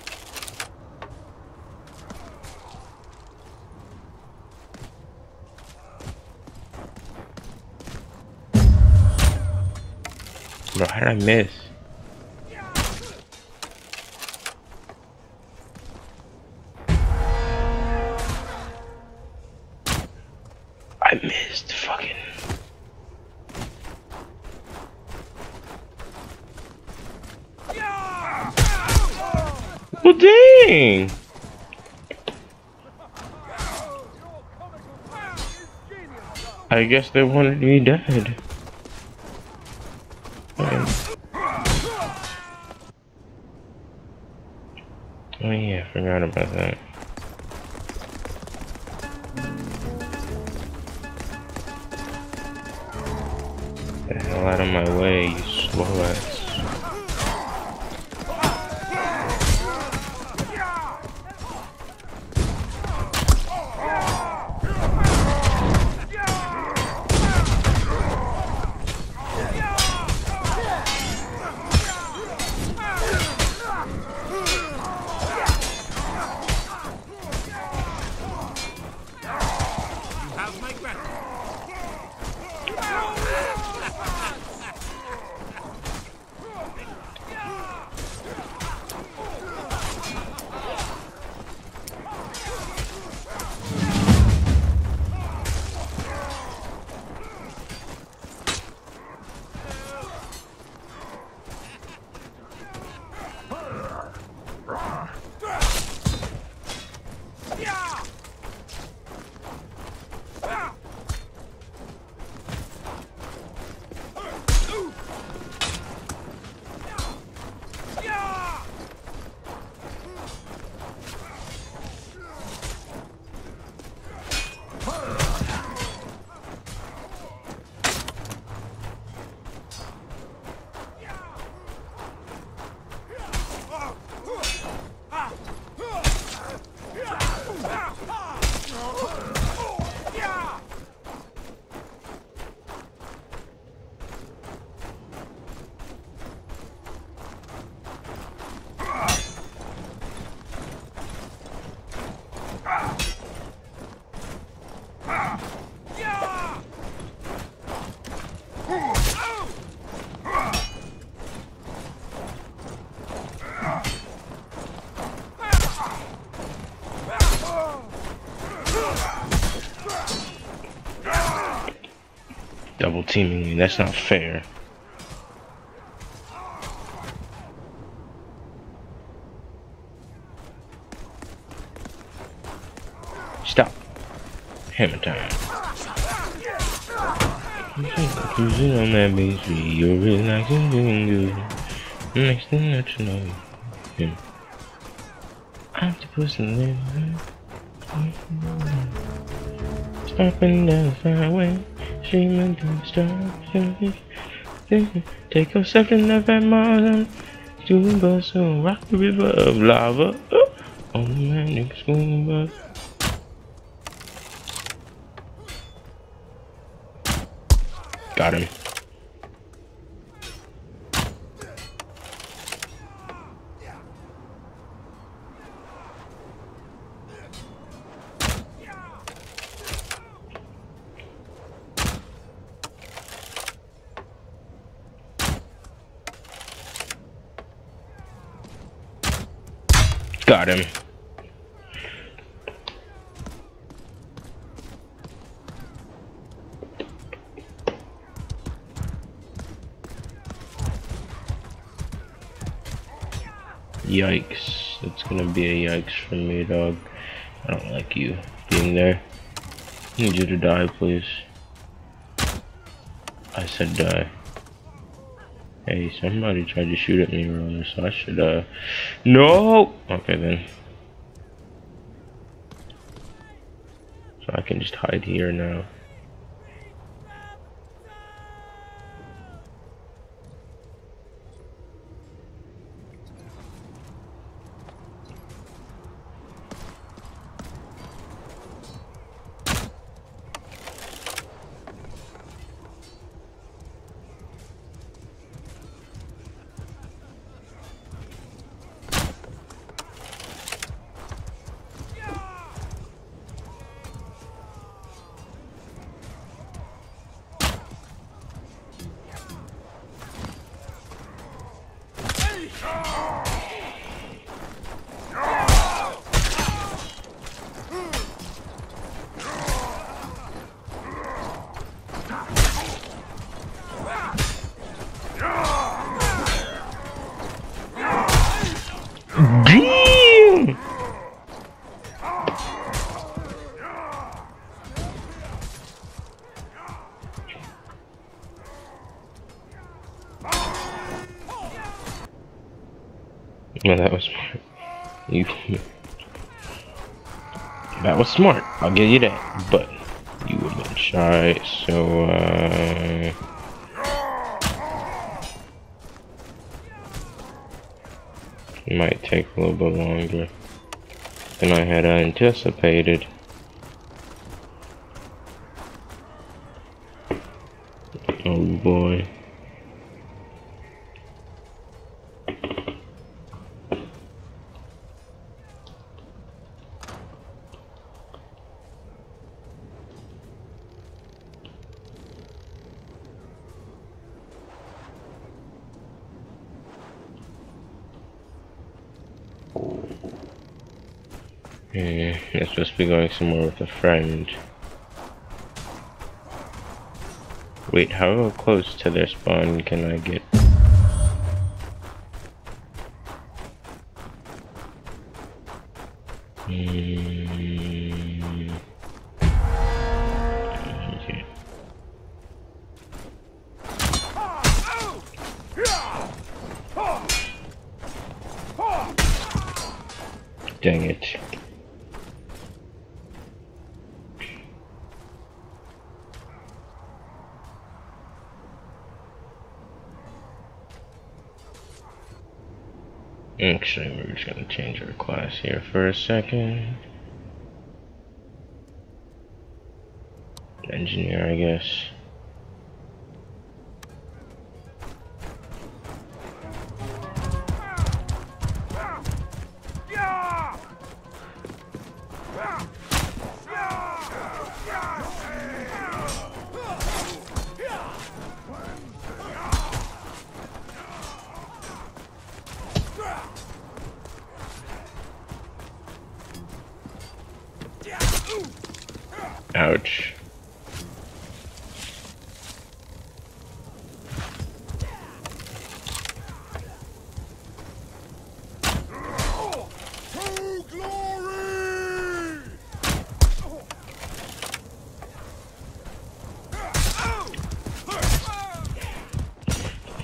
Bro, how did I miss? I missed fucking. Well, dang! I guess they wanted me dead. Okay. Oh yeah, I forgot about that. Get the hell out of my way, you slow ass. double teaming me. That's not fair. Stop. Hammer time. Cruising on that base street, you're relaxing, doing good. Next thing that you know, him. Octopus in there. Stopping down the highway, streaming through the stars. Take a second left at Mars, doing bus on rock the river of lava. Oh, on the manic swing bus. Got him. Got him. Yikes. It's gonna be a yikes for me, dog. I don't like you being there. I need you to die, please. I said die. Hey, somebody tried to shoot at me earlier, so I should, uh... No! Okay, then. So I can just hide here now. Damn! No, that was smart. You, that was smart. I'll give you that. But you would have been shy. So, uh, it might take a little bit longer than I had anticipated. Oh boy. Hmm, I'm supposed to be going somewhere with a friend. Wait, how close to their spawn can I get? Hmm. Okay. Dang it. Actually, we're just gonna change our class here for a second. Engineer, I guess. Ouch.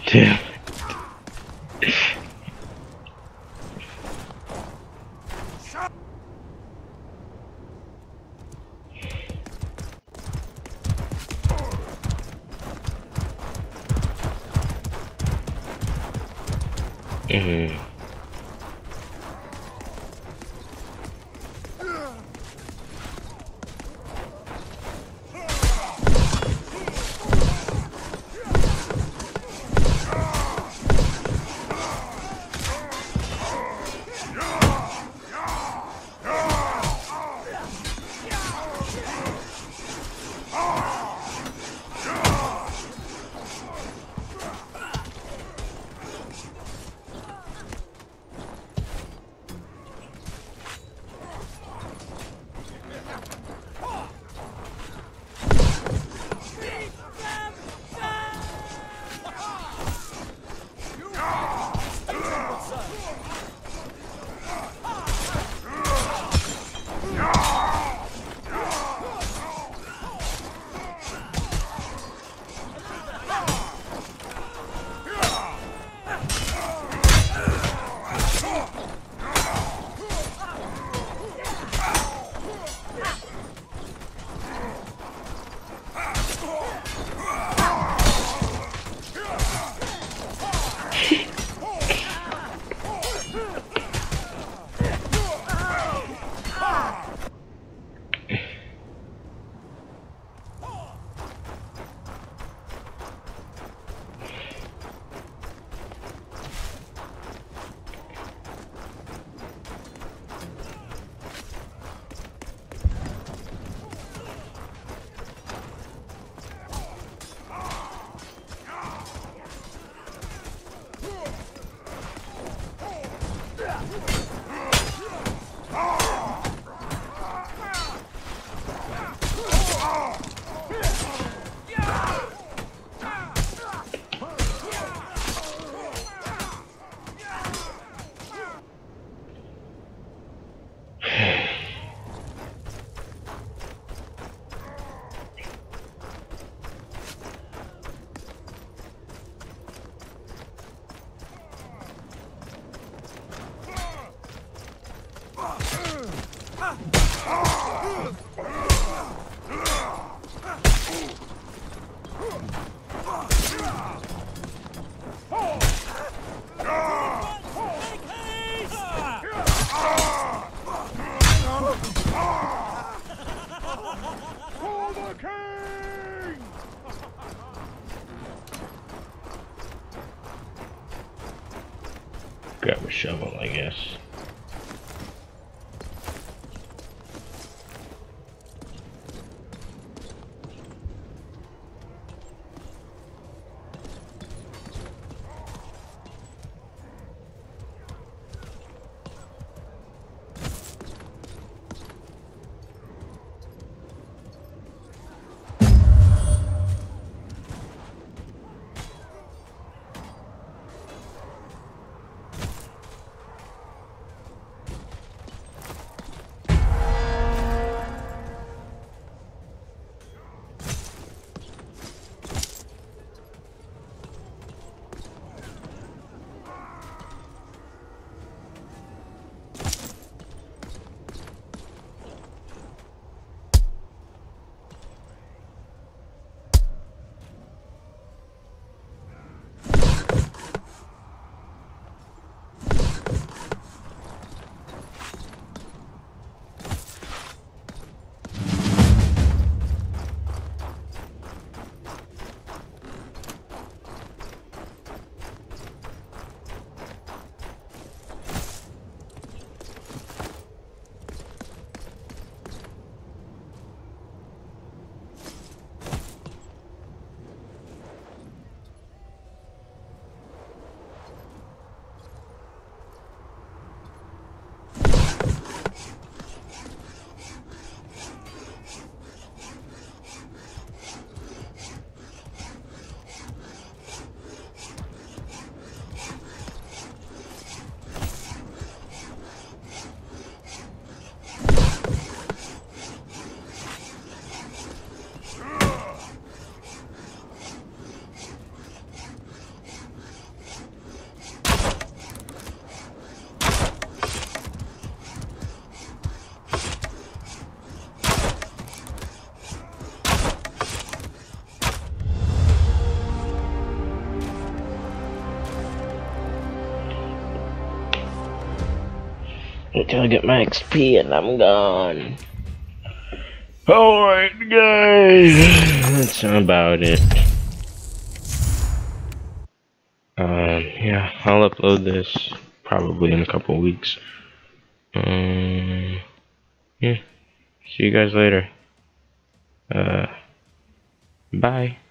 Damn. Mm-hmm. Grab a shovel, I guess. until I get my X P and I'm gone. Alright guys, that's about it. Um, yeah, I'll upload this probably in a couple weeks. Um, yeah, see you guys later. Uh, bye.